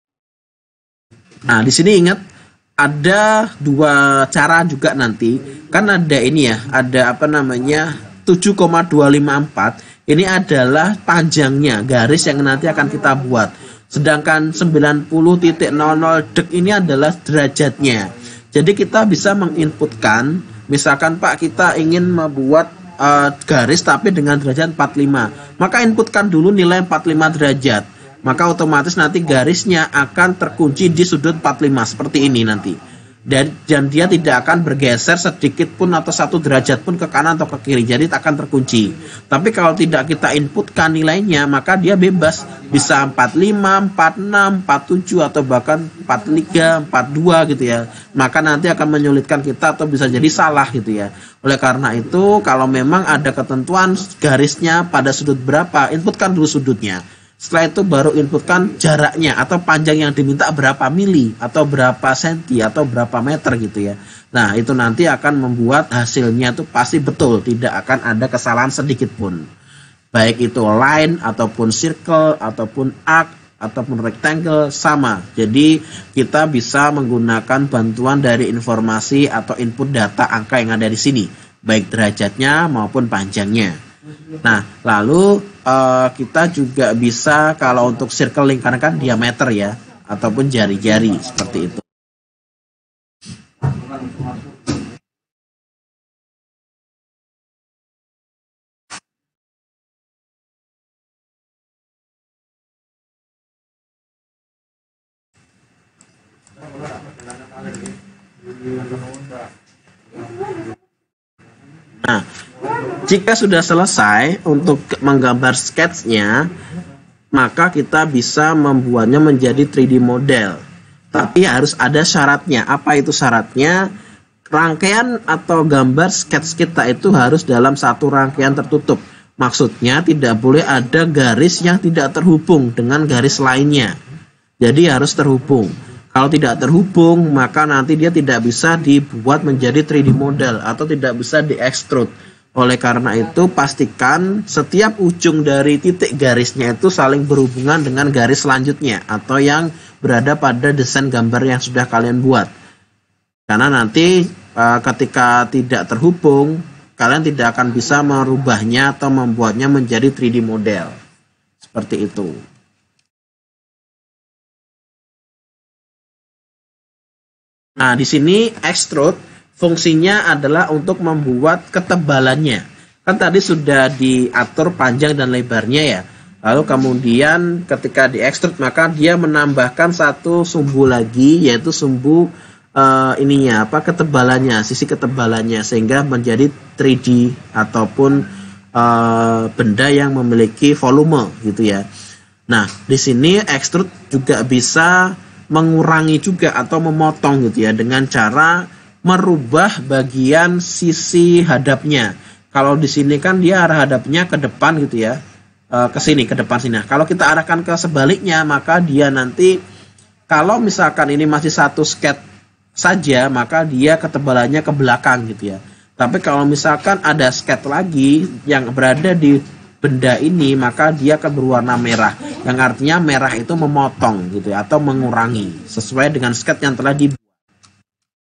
S1: Nah, di sini ingat ada dua cara juga nanti. Kan ada ini ya, ada apa namanya tujuh koma dua lima empat. Ini adalah panjangnya garis yang nanti akan kita buat. Sedangkan sembilan puluh titik nol nol dek ini adalah derajatnya. Jadi kita bisa menginputkan, misalkan Pak kita ingin membuat uh, garis tapi dengan derajat empat puluh lima. Maka inputkan dulu nilai empat puluh lima derajat. Maka otomatis nanti garisnya akan terkunci di sudut empat puluh lima seperti ini nanti. Dan, dan dia tidak akan bergeser sedikit pun atau satu derajat pun ke kanan atau ke kiri, jadi akan terkunci. Tapi kalau tidak kita inputkan nilainya, maka dia bebas, bisa empat puluh lima, empat puluh enam, empat puluh tujuh atau bahkan empat puluh tiga, empat puluh dua gitu ya. Maka nanti akan menyulitkan kita atau bisa jadi salah gitu ya. Oleh karena itu, kalau memang ada ketentuan garisnya pada sudut berapa, inputkan dulu sudutnya. Setelah itu baru inputkan jaraknya atau panjang yang diminta berapa mili atau berapa senti atau berapa meter gitu ya. Nah, itu nanti akan membuat hasilnya itu pasti betul, tidak akan ada kesalahan sedikit pun. Baik itu line ataupun circle ataupun arc ataupun rectangle sama. Jadi kita bisa menggunakan bantuan dari informasi atau input data angka yang ada di sini, baik derajatnya maupun panjangnya. Nah, lalu uh, kita juga bisa kalau untuk circle lingkaran kan diameter ya, ataupun jari-jari seperti itu. Nah, jika sudah selesai untuk menggambar sketsnya, maka kita bisa membuatnya menjadi tiga D model. Tapi harus ada syaratnya. Apa itu syaratnya? Rangkaian atau gambar skets kita itu harus dalam satu rangkaian tertutup. Maksudnya tidak boleh ada garis yang tidak terhubung dengan garis lainnya. Jadi harus terhubung. Kalau tidak terhubung, maka nanti dia tidak bisa dibuat menjadi tiga D model atau tidak bisa di-extrude. Oleh karena itu, pastikan setiap ujung dari titik garisnya itu saling berhubungan dengan garis selanjutnya atau yang berada pada desain gambar yang sudah kalian buat. Karena nanti ketika tidak terhubung, kalian tidak akan bisa merubahnya atau membuatnya menjadi tiga D model. Seperti itu. Nah, di sini extrude fungsinya adalah untuk membuat ketebalannya. Kan tadi sudah diatur panjang dan lebarnya ya. Lalu kemudian ketika di extrude maka dia menambahkan satu sumbu lagi, yaitu sumbu uh, ininya apa ketebalannya, sisi ketebalannya, sehingga menjadi tiga D ataupun uh, benda yang memiliki volume gitu ya. Nah, di sini extrude juga bisa mengurangi juga atau memotong gitu ya dengan cara merubah bagian sisi hadapnya. Kalau di sini kan dia arah hadapnya ke depan gitu ya, e, ke sini ke depan sini. Nah, kalau kita arahkan ke sebaliknya, maka dia nanti kalau misalkan ini masih satu sketch saja, maka dia ketebalannya ke belakang gitu ya. Tapi kalau misalkan ada sketch lagi yang berada di benda ini, maka dia akan berwarna merah, yang artinya merah itu memotong gitu ya, atau mengurangi sesuai dengan sketch yang telah dibuat.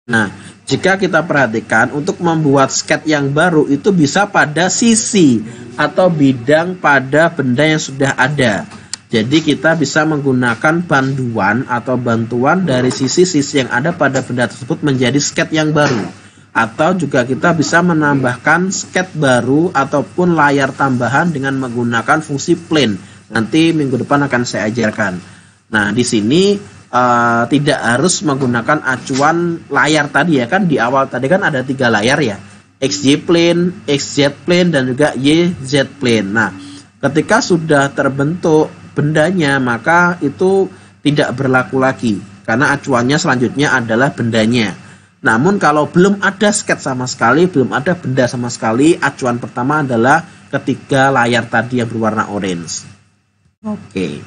S1: Nah, jika kita perhatikan untuk membuat sket yang baru itu bisa pada sisi atau bidang pada benda yang sudah ada. Jadi kita bisa menggunakan bantuan atau bantuan dari sisi-sisi yang ada pada benda tersebut menjadi sket yang baru. Atau juga kita bisa menambahkan sket baru ataupun layar tambahan dengan menggunakan fungsi plane. Nanti minggu depan akan saya ajarkan. Nah, di sini uh, tidak harus menggunakan acuan layar tadi ya, kan di awal tadi kan ada tiga layar ya. X Y plane, X Z plane, dan juga Y Z plane. Nah, ketika sudah terbentuk bendanya, maka itu tidak berlaku lagi karena acuannya selanjutnya adalah bendanya. Namun kalau belum ada sket sama sekali, belum ada benda sama sekali, acuan pertama adalah ketiga layar tadi yang berwarna orange. Oke.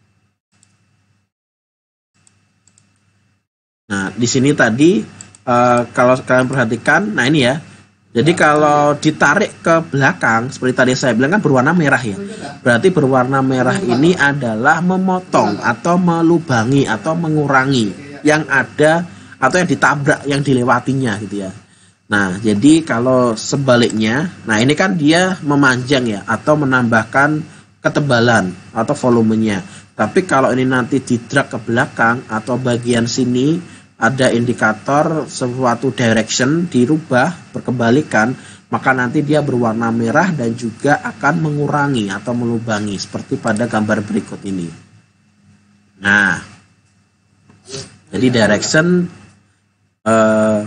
S1: Nah, di sini tadi uh, kalau kalian perhatikan, nah ini ya. Jadi kalau ditarik ke belakang, seperti tadi saya bilang kan berwarna merah ya. Berarti berwarna merah ini adalah memotong atau melubangi atau mengurangi yang ada atau yang ditabrak, yang dilewatinya gitu ya. Nah, jadi kalau sebaliknya, nah ini kan dia memanjang ya atau menambahkan ketebalan atau volumenya. Tapi kalau ini nanti didrag ke belakang atau bagian sini ada indikator sesuatu direction dirubah, berkebalikan, maka nanti dia berwarna merah dan juga akan mengurangi atau melubangi seperti pada gambar berikut ini. Nah, jadi direction uh,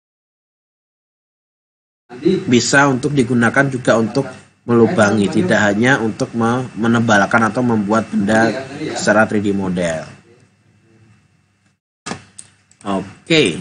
S1: bisa untuk digunakan juga untuk melubangi, tidak hanya untuk menebalkan atau membuat benda secara tiga D model. Oke.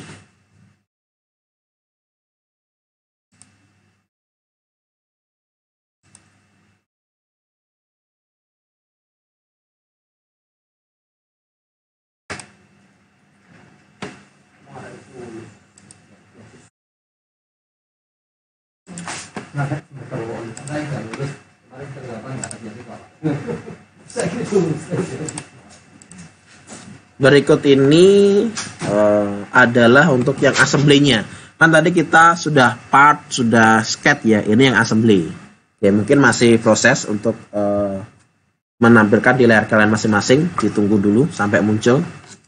S1: Berikut ini uh, adalah untuk yang assembly-nya. Kan tadi kita sudah part, sudah sketch ya. Ini yang assembly. Ya mungkin masih proses untuk uh, menampilkan di layar kalian masing-masing. Ditunggu dulu sampai muncul.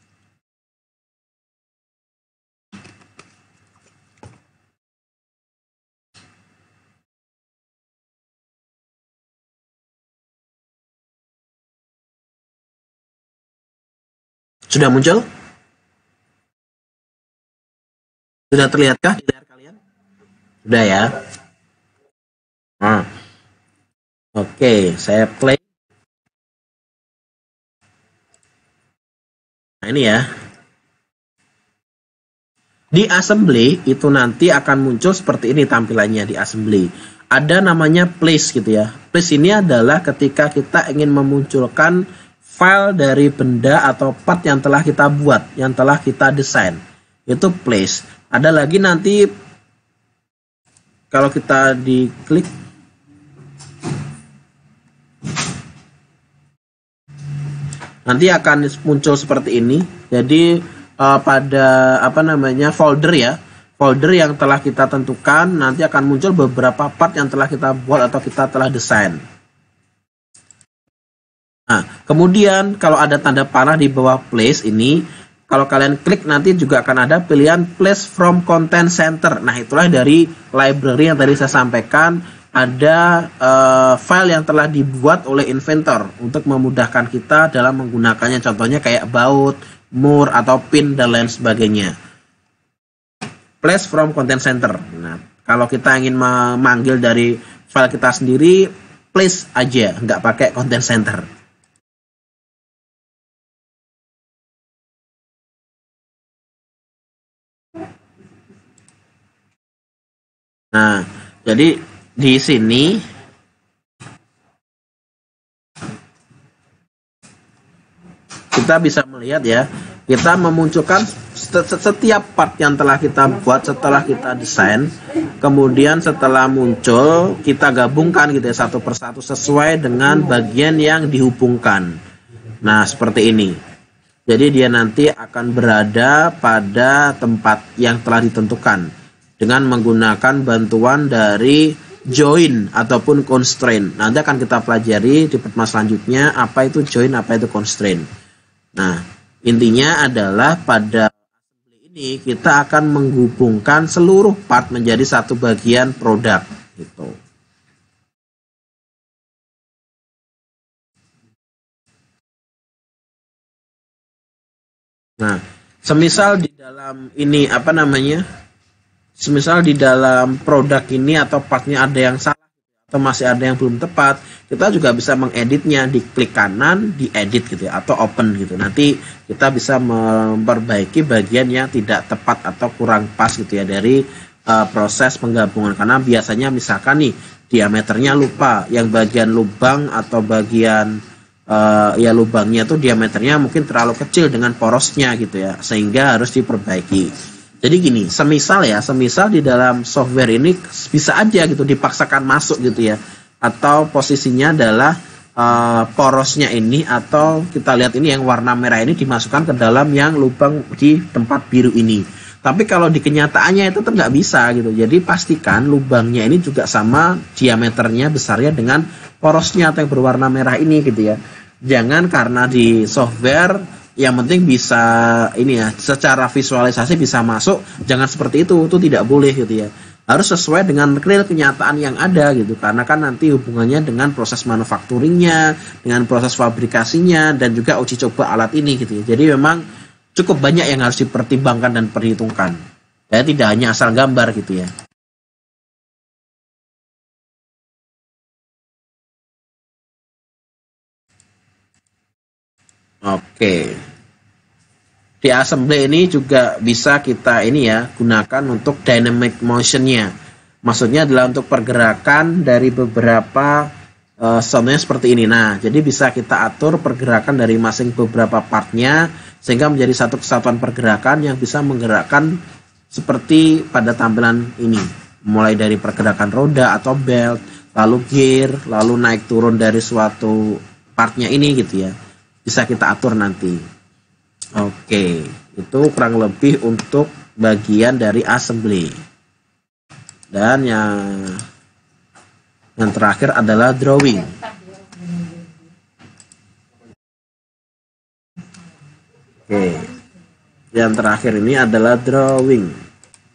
S1: Sudah muncul? Sudah terlihatkah di layar kalian? Sudah ya. Nah. Oke, saya play. Nah, ini ya. Di assembly itu nanti akan muncul seperti ini tampilannya di assembly. Ada namanya place gitu ya. Place ini adalah ketika kita ingin memunculkan file dari benda atau part yang telah kita buat, yang telah kita desain. Itu place. Ada lagi nanti kalau kita diklik nanti akan muncul seperti ini. Jadi uh, pada apa namanya folder ya, folder yang telah kita tentukan nanti akan muncul beberapa part yang telah kita buat atau kita telah desain. Nah, kemudian kalau ada tanda panah di bawah place ini, kalau kalian klik nanti juga akan ada pilihan place from content center. Nah, itulah dari library yang tadi saya sampaikan, ada uh, file yang telah dibuat oleh inventor untuk memudahkan kita dalam menggunakannya. Contohnya kayak baut, mur, atau pin, dan lain sebagainya. Place from content center. Nah, kalau kita ingin memanggil dari file kita sendiri, place aja, nggak pakai content center. Nah, jadi di sini kita bisa melihat ya, kita memunculkan setiap part yang telah kita buat setelah kita desain, kemudian setelah muncul kita gabungkan gitu ya satu persatu sesuai dengan bagian yang dihubungkan. Nah, seperti ini. Jadi dia nanti akan berada pada tempat yang telah ditentukan dengan menggunakan bantuan dari join ataupun constraint. Nanti akan kita pelajari di pertemuan selanjutnya apa itu join, apa itu constraint. Nah, intinya adalah pada ini kita akan menghubungkan seluruh part menjadi satu bagian produk gitu. Nah, semisal di dalam ini apa namanya? Semisal di dalam produk ini atau partnya ada yang salah atau masih ada yang belum tepat, kita juga bisa mengeditnya, di klik kanan, diedit gitu ya, atau open gitu. Nanti kita bisa memperbaiki bagian yang tidak tepat atau kurang pas gitu ya dari uh, proses penggabungan. Karena biasanya misalkan nih diameternya lupa, yang bagian lubang atau bagian Uh, ya lubangnya tuh diameternya mungkin terlalu kecil dengan porosnya gitu ya, sehingga harus diperbaiki. Jadi gini, semisal ya, semisal di dalam software ini bisa aja gitu dipaksakan masuk gitu ya, atau posisinya adalah uh, porosnya ini, atau kita lihat ini yang warna merah ini dimasukkan ke dalam yang lubang di tempat biru ini. Tapi kalau di kenyataannya itu tuh nggak bisa gitu. Jadi pastikan lubangnya ini juga sama diameternya, besarnya dengan porosnya atau yang berwarna merah ini gitu ya. Jangan karena di software yang penting bisa ini ya, secara visualisasi bisa masuk, jangan seperti itu, itu tidak boleh gitu ya. Harus sesuai dengan real kenyataan yang ada gitu, karena kan nanti hubungannya dengan proses manufacturingnya, dengan proses fabrikasinya, dan juga uji coba alat ini gitu ya. Jadi memang cukup banyak yang harus dipertimbangkan dan perhitungkan. Ya, tidak hanya asal gambar gitu ya. Oke. Di assembly ini juga bisa kita ini ya gunakan untuk dynamic motionnya. Maksudnya adalah untuk pergerakan dari beberapa uh, soundnya seperti ini. Nah, jadi bisa kita atur pergerakan dari masing beberapa partnya sehingga menjadi satu kesatuan pergerakan yang bisa menggerakkan seperti pada tampilan ini. Mulai dari pergerakan roda atau belt, lalu gear, lalu naik turun dari suatu partnya ini gitu ya. Bisa kita atur nanti. Oke, itu kurang lebih untuk bagian dari assembly. Dan yang yang terakhir adalah drawing. Oke, yang terakhir ini adalah drawing.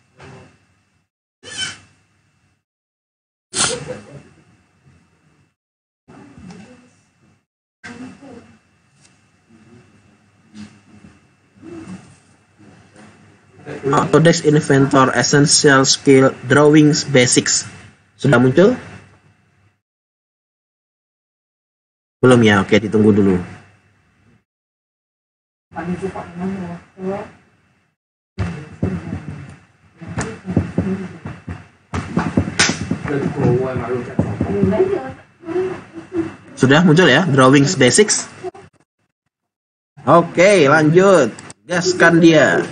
S1: Autodesk Inventor Essential Skill Drawings Basics sudah muncul? Belum ya? Oke, ditunggu dulu. Sudah muncul ya Drawings Basics? Oke, lanjut. Gaskan dia.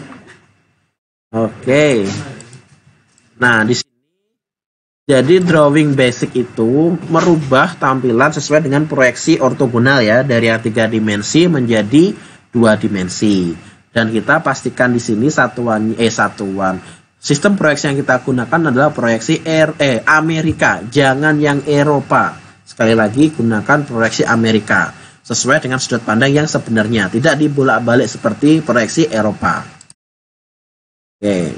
S1: Oke. Nah, di sini jadi drawing basic itu merubah tampilan sesuai dengan proyeksi ortogonal ya, dari yang tiga dimensi menjadi dua dimensi. Dan kita pastikan di sini satuan eh satuan. Sistem proyeksi yang kita gunakan adalah proyeksi R eh Amerika, jangan yang Eropa. Sekali lagi gunakan proyeksi Amerika sesuai dengan sudut pandang yang sebenarnya, tidak dibolak-balik seperti proyeksi Eropa. Oke.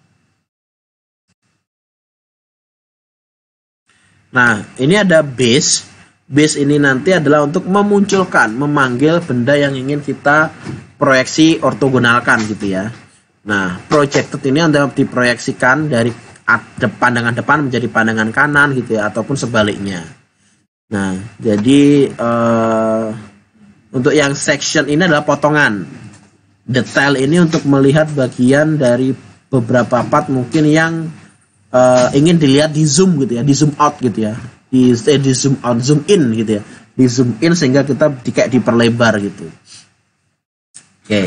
S1: Nah, ini ada base. Base ini nanti adalah untuk memunculkan, memanggil benda yang ingin kita proyeksi ortogonalkan gitu ya. Nah, projected ini adalah diproyeksikan dari pandangan depan menjadi pandangan kanan gitu ya, ataupun sebaliknya. Nah, jadi eh, untuk yang section ini adalah potongan. Detail ini untuk melihat bagian dari beberapa part mungkin yang uh, ingin dilihat di zoom gitu ya, di zoom out gitu ya, di, eh, di zoom out, zoom in gitu ya, di zoom in sehingga kita di, kayak diperlebar gitu. Oke. Okay.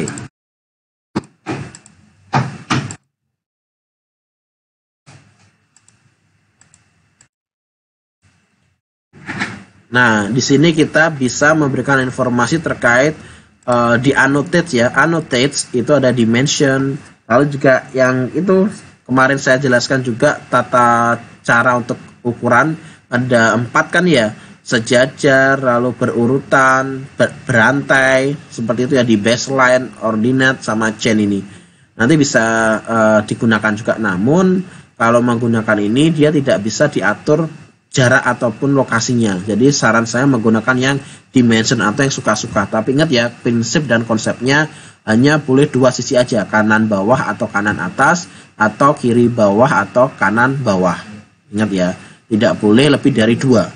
S1: Nah, di sini kita bisa memberikan informasi terkait uh, di annotate ya, annotates itu ada dimension, lalu juga yang itu kemarin saya jelaskan juga tata cara untuk ukuran ada empat kan ya, sejajar, lalu berurutan, ber berantai, seperti itu ya, di baseline, ordinate, sama chain ini. Nanti bisa uh, digunakan juga, namun kalau menggunakan ini dia tidak bisa diatur jarak ataupun lokasinya. Jadi saran saya menggunakan yang dimension atau yang suka-suka. Tapi ingat ya, prinsip dan konsepnya hanya boleh dua sisi aja, kanan bawah atau kanan atas, atau kiri bawah atau kanan bawah. Ingat ya, tidak boleh lebih dari dua.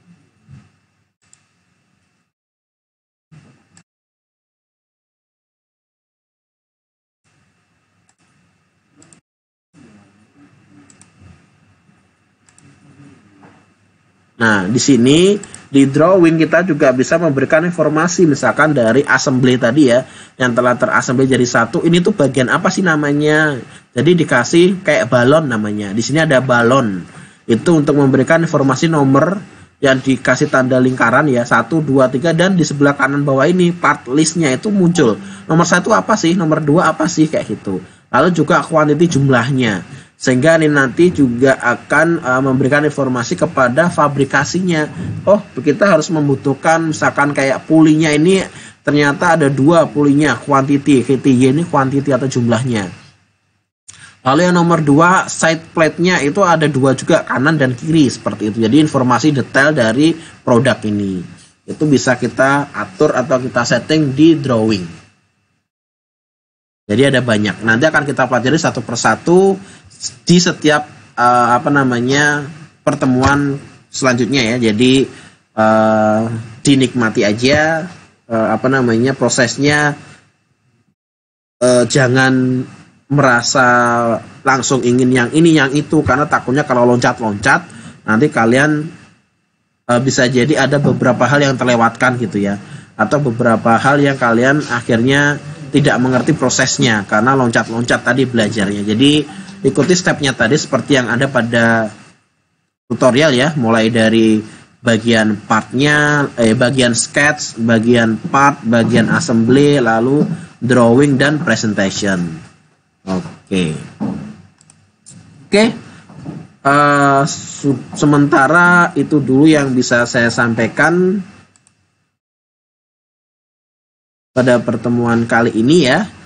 S1: Nah, di sini di drawing kita juga bisa memberikan informasi, misalkan dari assembly tadi ya, yang telah terassembly jadi satu. Ini tuh bagian apa sih namanya? Jadi dikasih kayak balon namanya. Di sini ada balon. Itu untuk memberikan informasi nomor yang dikasih tanda lingkaran ya, satu, dua, tiga, dan di sebelah kanan bawah ini part listnya itu muncul. Nomor satu apa sih? Nomor dua apa sih? Kayak gitu. Lalu juga quantity jumlahnya. Sehingga ini nanti juga akan uh, memberikan informasi kepada fabrikasinya. Oh, kita harus membutuhkan misalkan kayak pulinya ini ternyata ada dua pulinya, quantity, Q T Y ini quantity atau jumlahnya. Lalu yang nomor dua, side plate-nya itu ada dua juga, kanan dan kiri, seperti itu. Jadi informasi detail dari produk ini. Itu bisa kita atur atau kita setting di drawing. Jadi ada banyak. Nanti akan kita pelajari satu persatu di setiap uh, apa namanya pertemuan selanjutnya ya. Jadi uh, dinikmati aja uh, apa namanya prosesnya. Uh, jangan merasa langsung ingin yang ini yang itu, karena takutnya kalau loncat-loncat nanti kalian e, bisa jadi ada beberapa hal yang terlewatkan gitu ya, atau beberapa hal yang kalian akhirnya tidak mengerti prosesnya karena loncat-loncat tadi belajarnya. Jadi ikuti stepnya tadi seperti yang ada pada tutorial ya, mulai dari bagian partnya, eh, bagian sketch, bagian part, bagian assembly, lalu drawing dan presentation. Oke, oke. Uh, sementara itu dulu yang bisa saya sampaikan pada pertemuan kali ini ya.